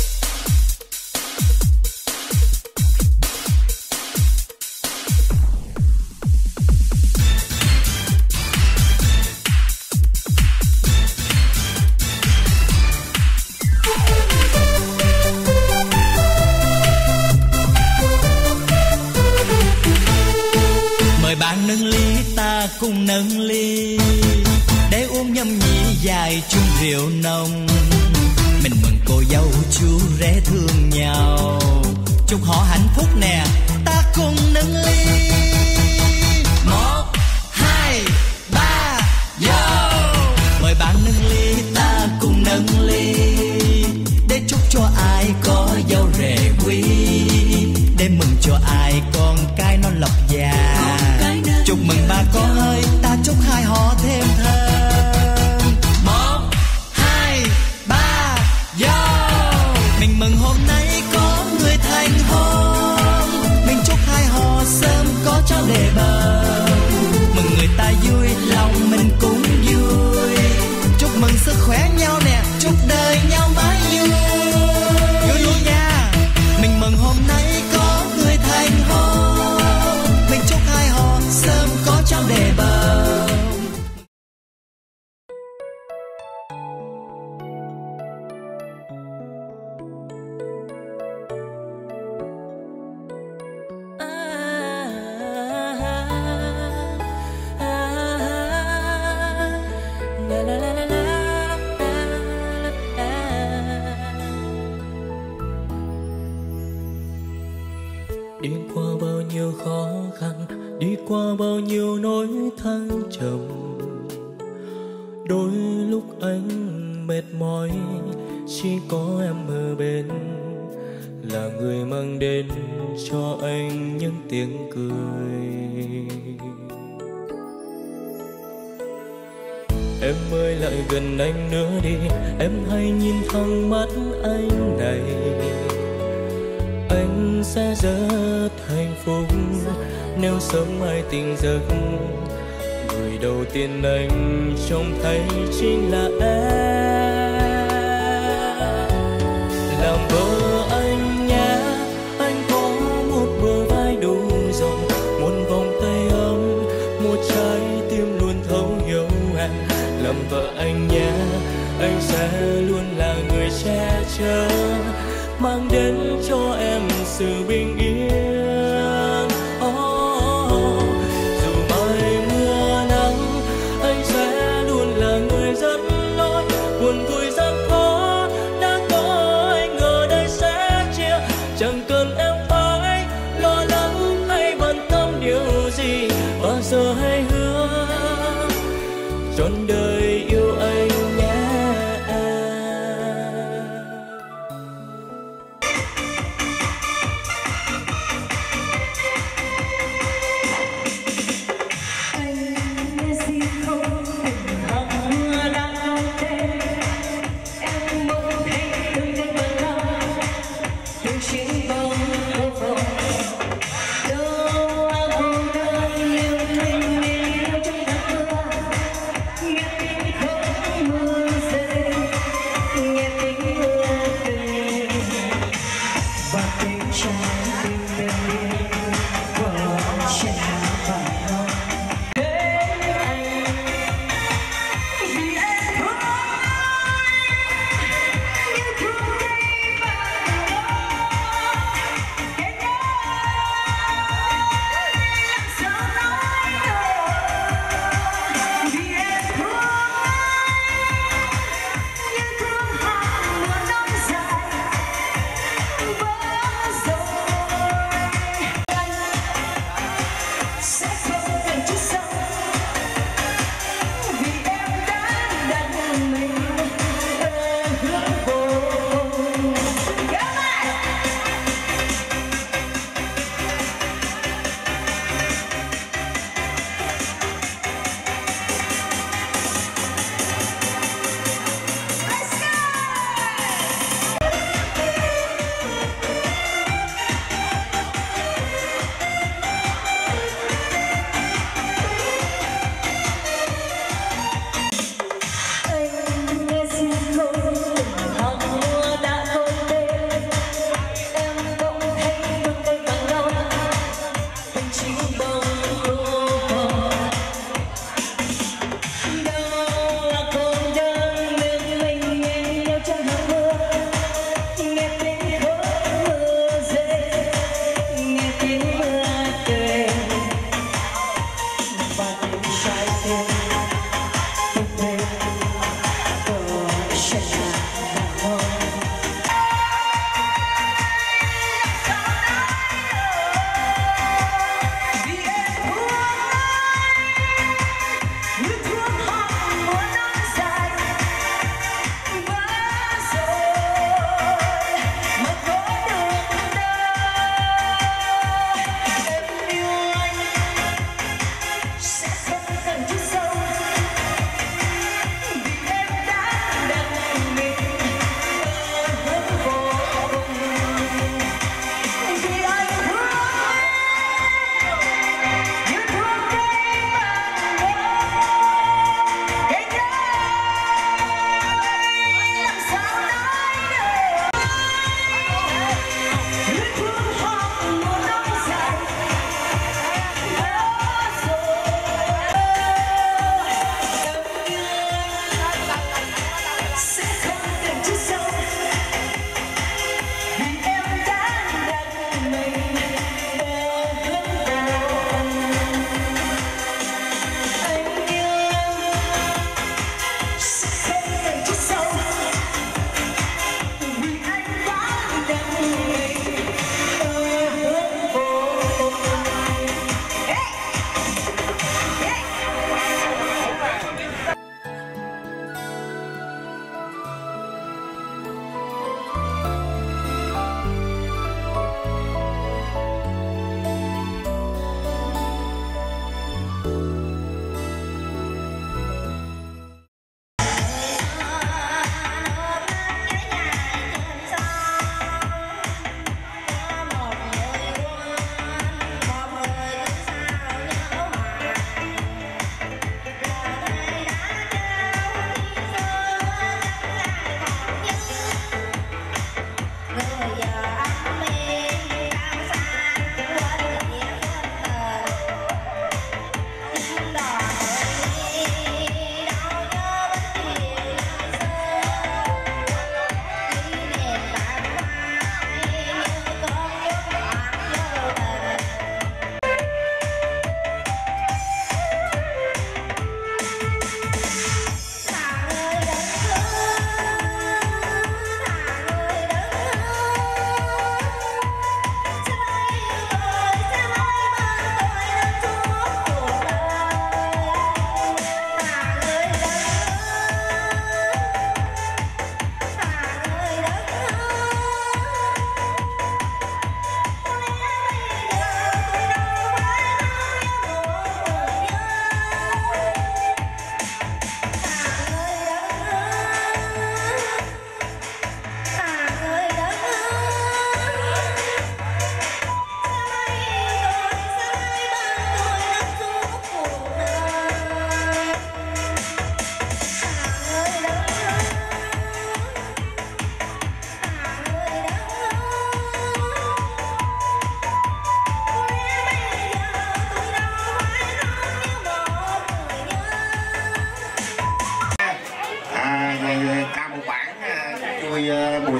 Mời bạn nâng ly ta cùng nâng ly, để uống nhâm nhi dài chung rượu nồng. Mình mừng cô dâu chú rể thương nhau, chúc họ hạnh phúc nè, ta cùng nâng ly. 1, 2, 3, vô. Mời bạn nâng ly ta cùng nâng ly, để chúc cho ai có dâu rể quý, để mừng cho ai con cái nó lộc già. Chúc mừng ba con ơi, ta chúc hai họ thêm thơm. 1, 2, 3, vô. Mình mừng hôm nay có người thành hôn, mình chúc hai họ sớm có cháu để bầu. Mừng người ta vui lòng mình cũng vui, chúc mừng sức khỏe nhau nè, chúc đời nhau mãi vui. Vui luôn nha. Mình mừng hôm nay có người thành hôn, mình chúc hai họ sớm có cháu để Đi qua bao nhiêu khó khăn, đi qua bao nhiêu nỗi thăng trầm. Đôi lúc anh mệt mỏi, chỉ có em ở bên, là người mang đến cho anh những tiếng cười. Em ơi lại gần anh nữa đi, em hãy nhìn thẳng mắt anh này. Anh sẽ rất hạnh phúc nếu sớm mai tỉnh giấc, người đầu tiên anh trông thấy chính là em. Làm vợ anh nhé, anh có một bờ vai đủ rộng, một vòng tay ấm, một trái tim luôn thấu hiểu em. Làm vợ anh nhé, anh sẽ luôn là người che chở, mang đến cho em sự bình yên. Dù mai mưa nắng, anh sẽ luôn là người dẫn lối. Buồn vui gian khó, đã có anh ở đây sẽ chia. Chẳng cần em phải lo lắng hay bận tâm điều gì, bao giờ hãy hứa trọn đời yêu anh nhé.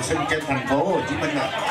sinh trên thành phố Hồ Chí Minh ạ.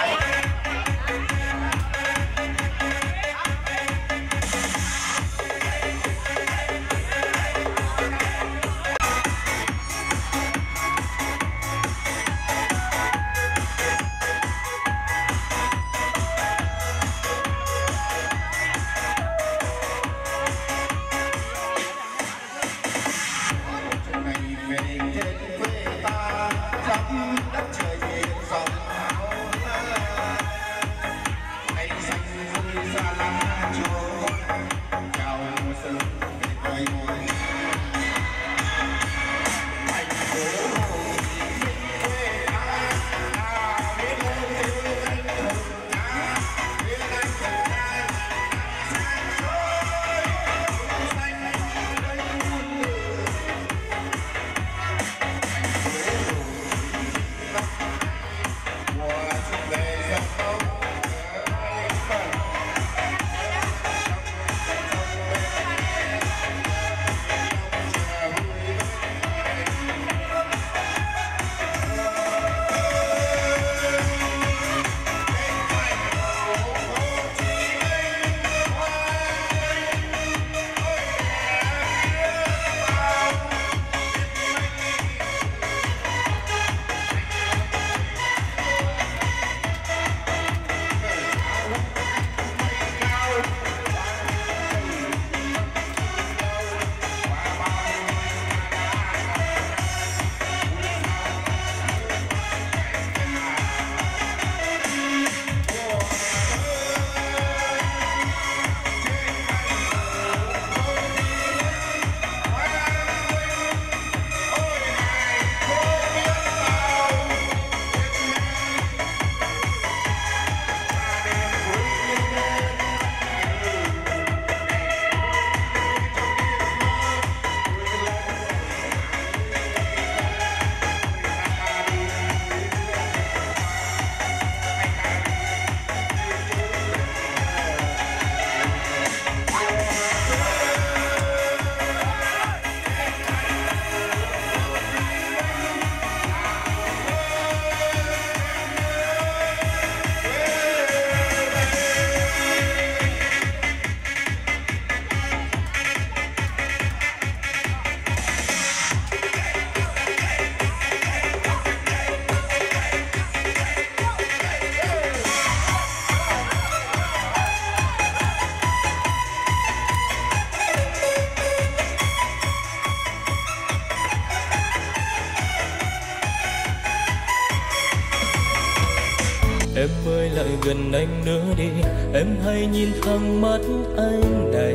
Em ơi lại gần anh nữa đi, em hãy nhìn thẳng mắt anh này.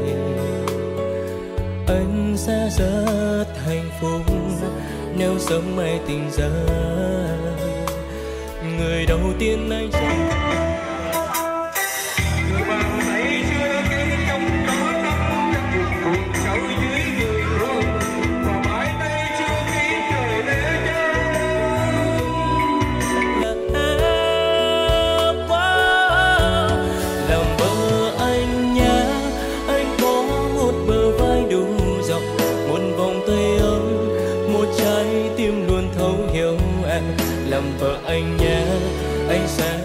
Anh sẽ rất hạnh phúc nếu sớm mai tỉnh ra. Người đầu tiên anh sẽ làm vợ anh nhé, anh sẽ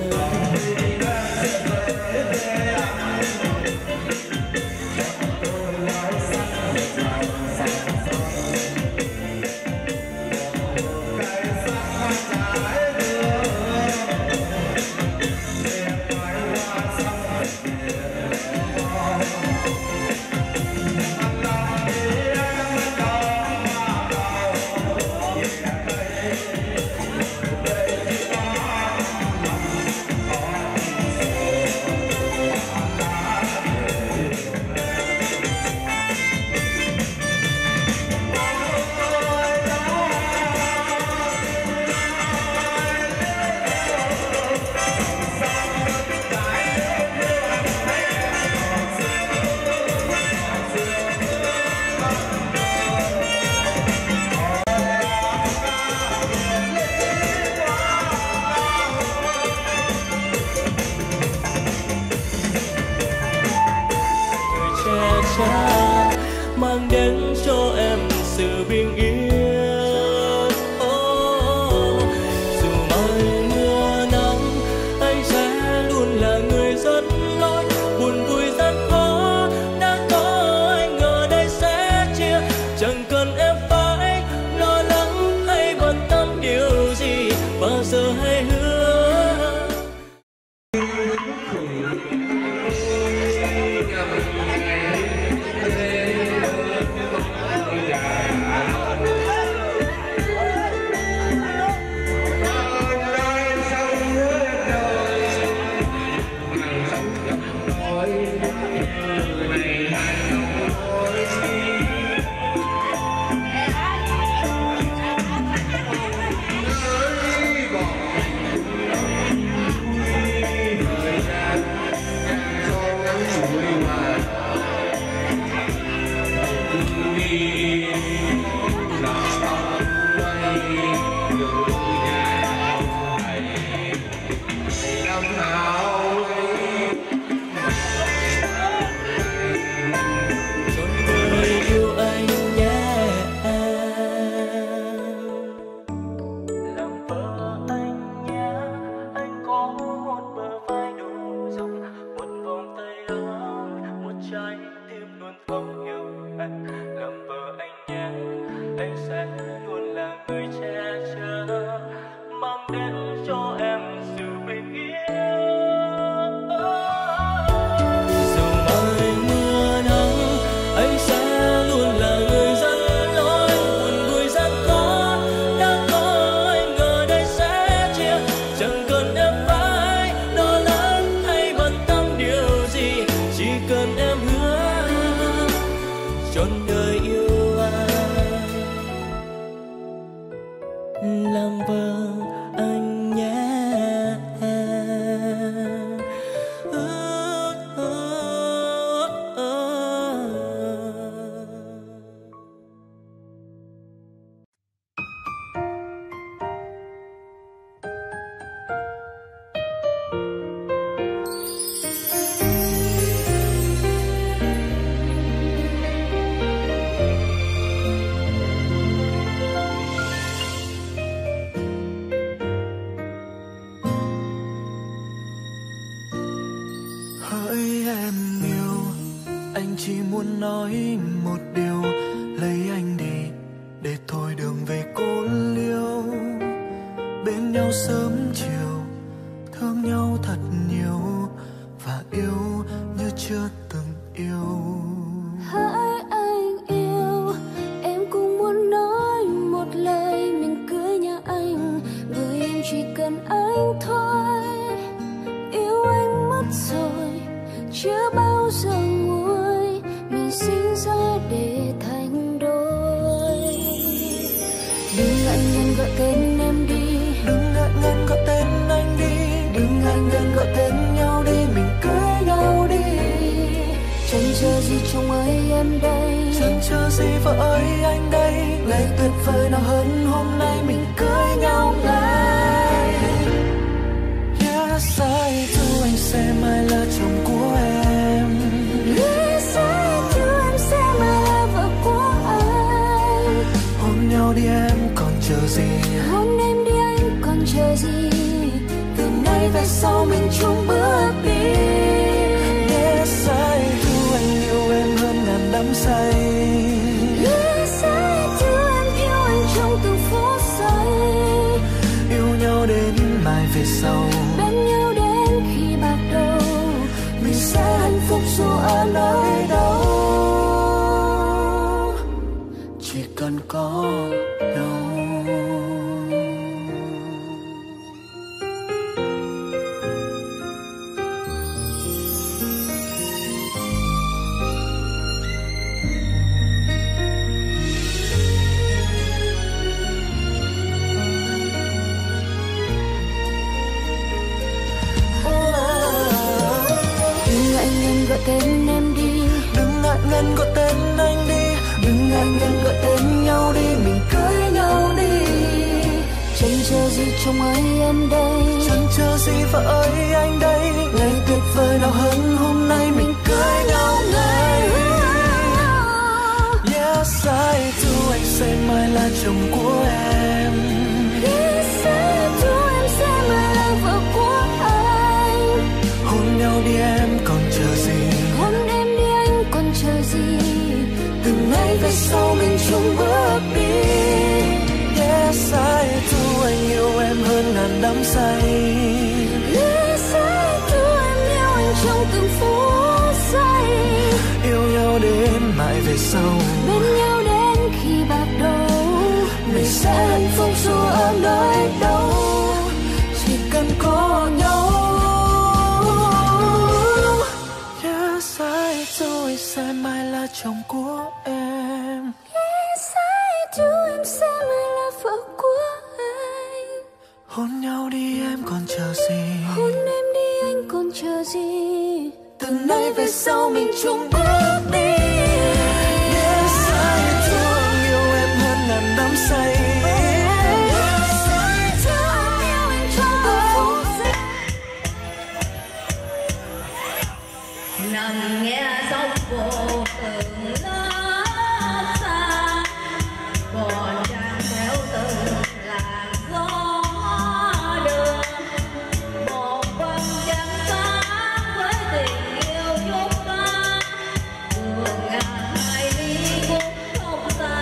nằm nghe sóng vô từng lớp xa, còn chàng theo từng làn gió đường. Một vầng trăng sáng với tình yêu chốt vá, đường ngàn hai ly cũng không xa.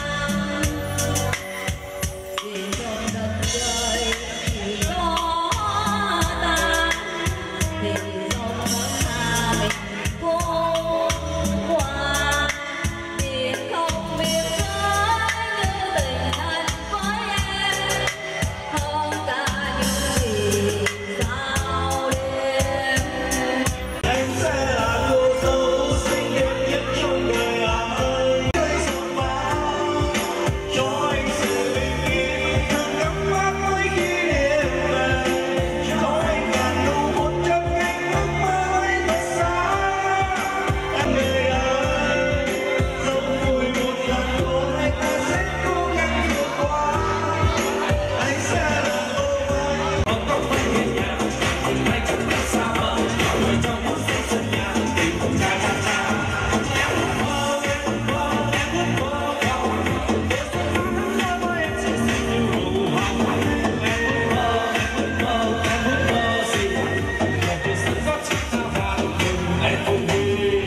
Vì trong đất trời chỉ có ta, vì dòng nước Hà mình vô qua. Vì không biết nói như tình anh với em, hơn cả những gì sao đêm. Anh sẽ là cô dâu xinh đẹp nhất trong đời anh. Hãy dồn vào cho anh sự bình yên, thường gắm mắt mỗi khi đêm về, cho anh ngàn nụ hôn trong anh ước mơ ấy thật xa. Em người ơi, dẫu vui một lần thôi anh ta sẽ cố gắng vượt qua. Anh sẽ là cô anh. Có phải nhẹ nhàng, hôm nay chẳng biết sao mà người trong một giây sân nhà tìm cùng cha cha cha. Em ước mơ, em ước mơ, em ước mơ cao. Để rồi nắng nói với em sẽ xinh như nụ hồng. Em ước mơ, em ước mơ, em ước mơ gì? Một cuộc sống có chiếc sao vàng cùng em cùng đi.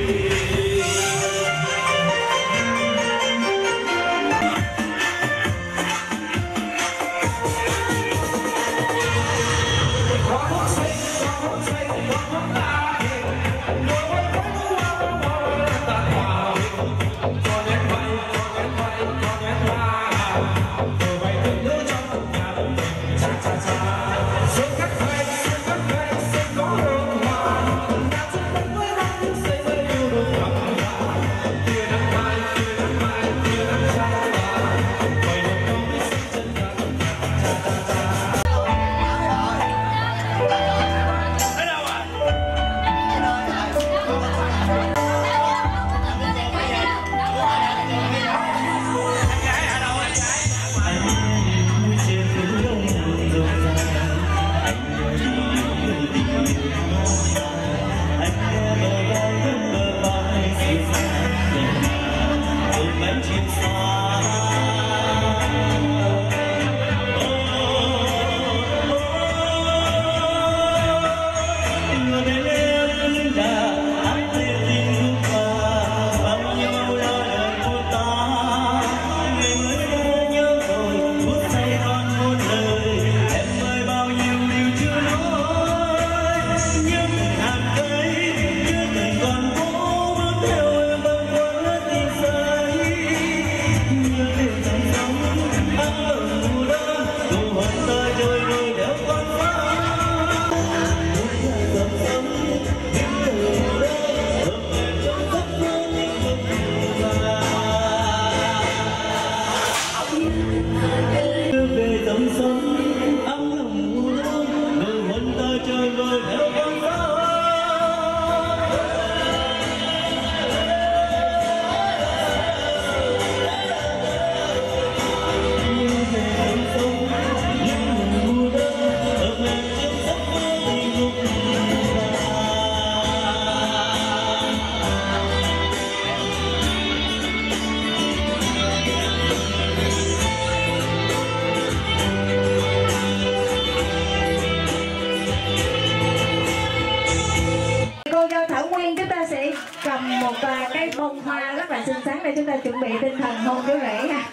Cầm một cái bông hoa rất là xinh xắn để chúng ta chuẩn bị tinh thần hôn chú rể ha.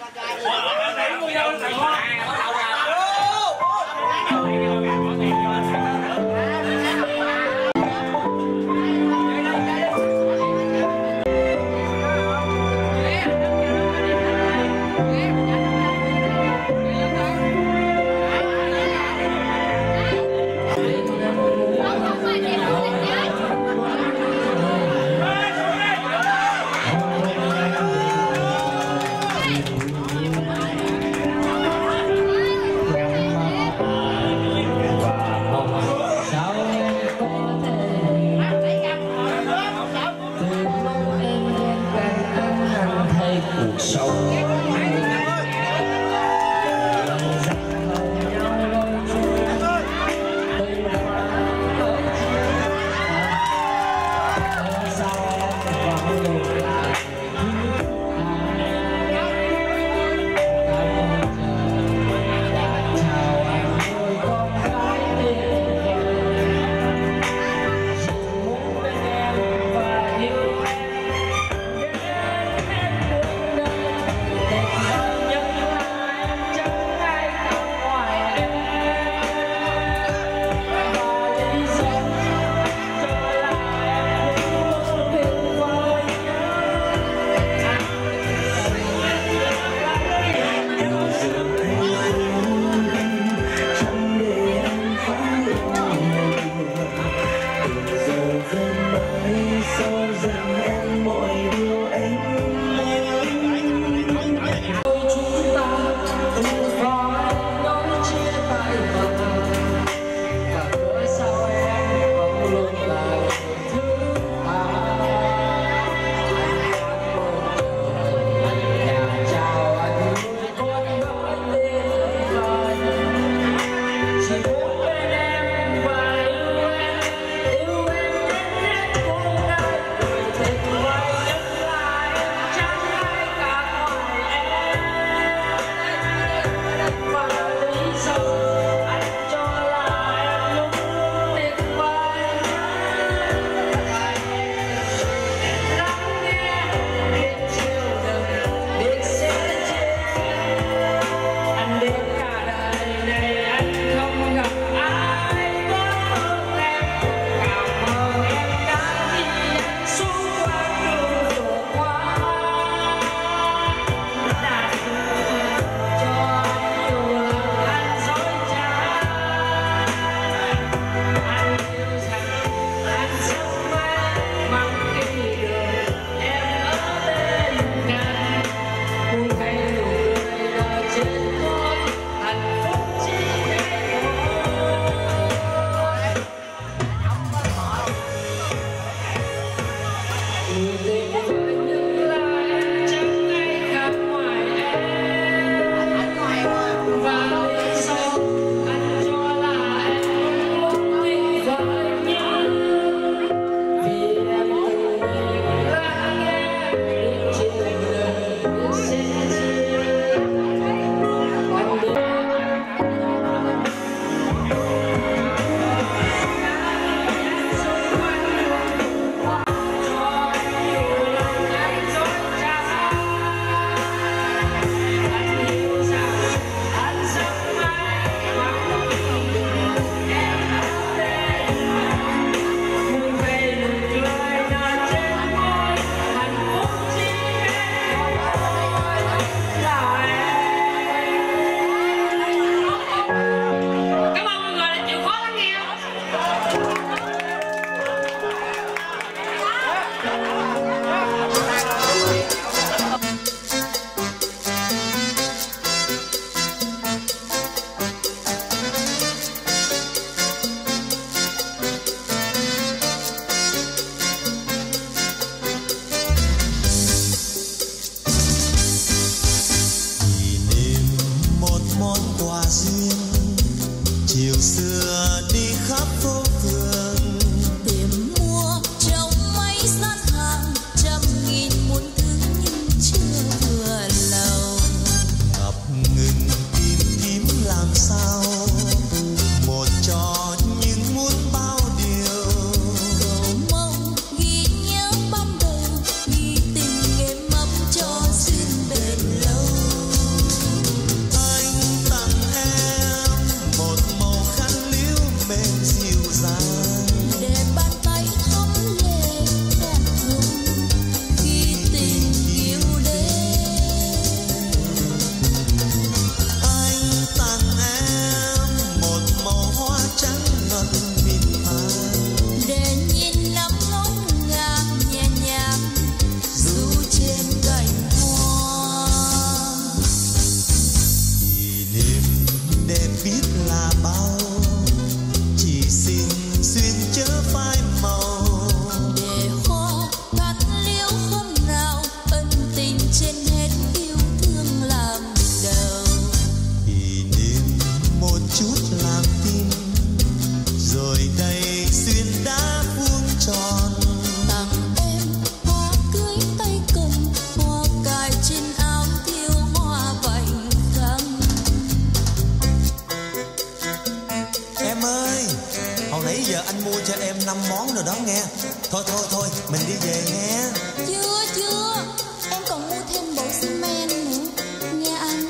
Nãy giờ anh mua cho em 5 món rồi đó nghe. Thôi mình đi về nghe. Chưa em còn mua thêm bộ xi men nữa nghe anh.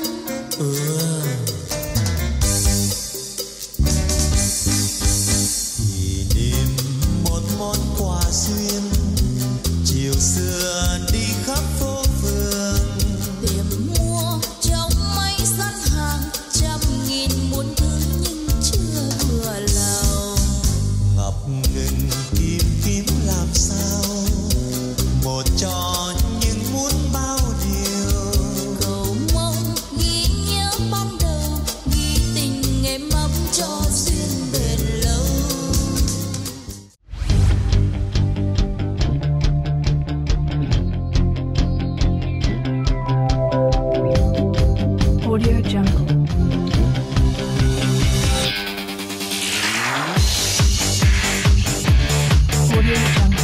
Kỷ niệm một món quà duyên, chiều xưa đi khắp phố phường, Tìm mua trong mấy gian hàng, trăm nghìn muốn thứ nhưng chưa vừa lòng. ngập ngừng kiếm làm sao một trò nhưng muốn bao điều. Cầu mong ghi nhớ ban đầu, ghi tình êm ấm cho duyên bền lâu. Audio Jungle. Audio Jungle.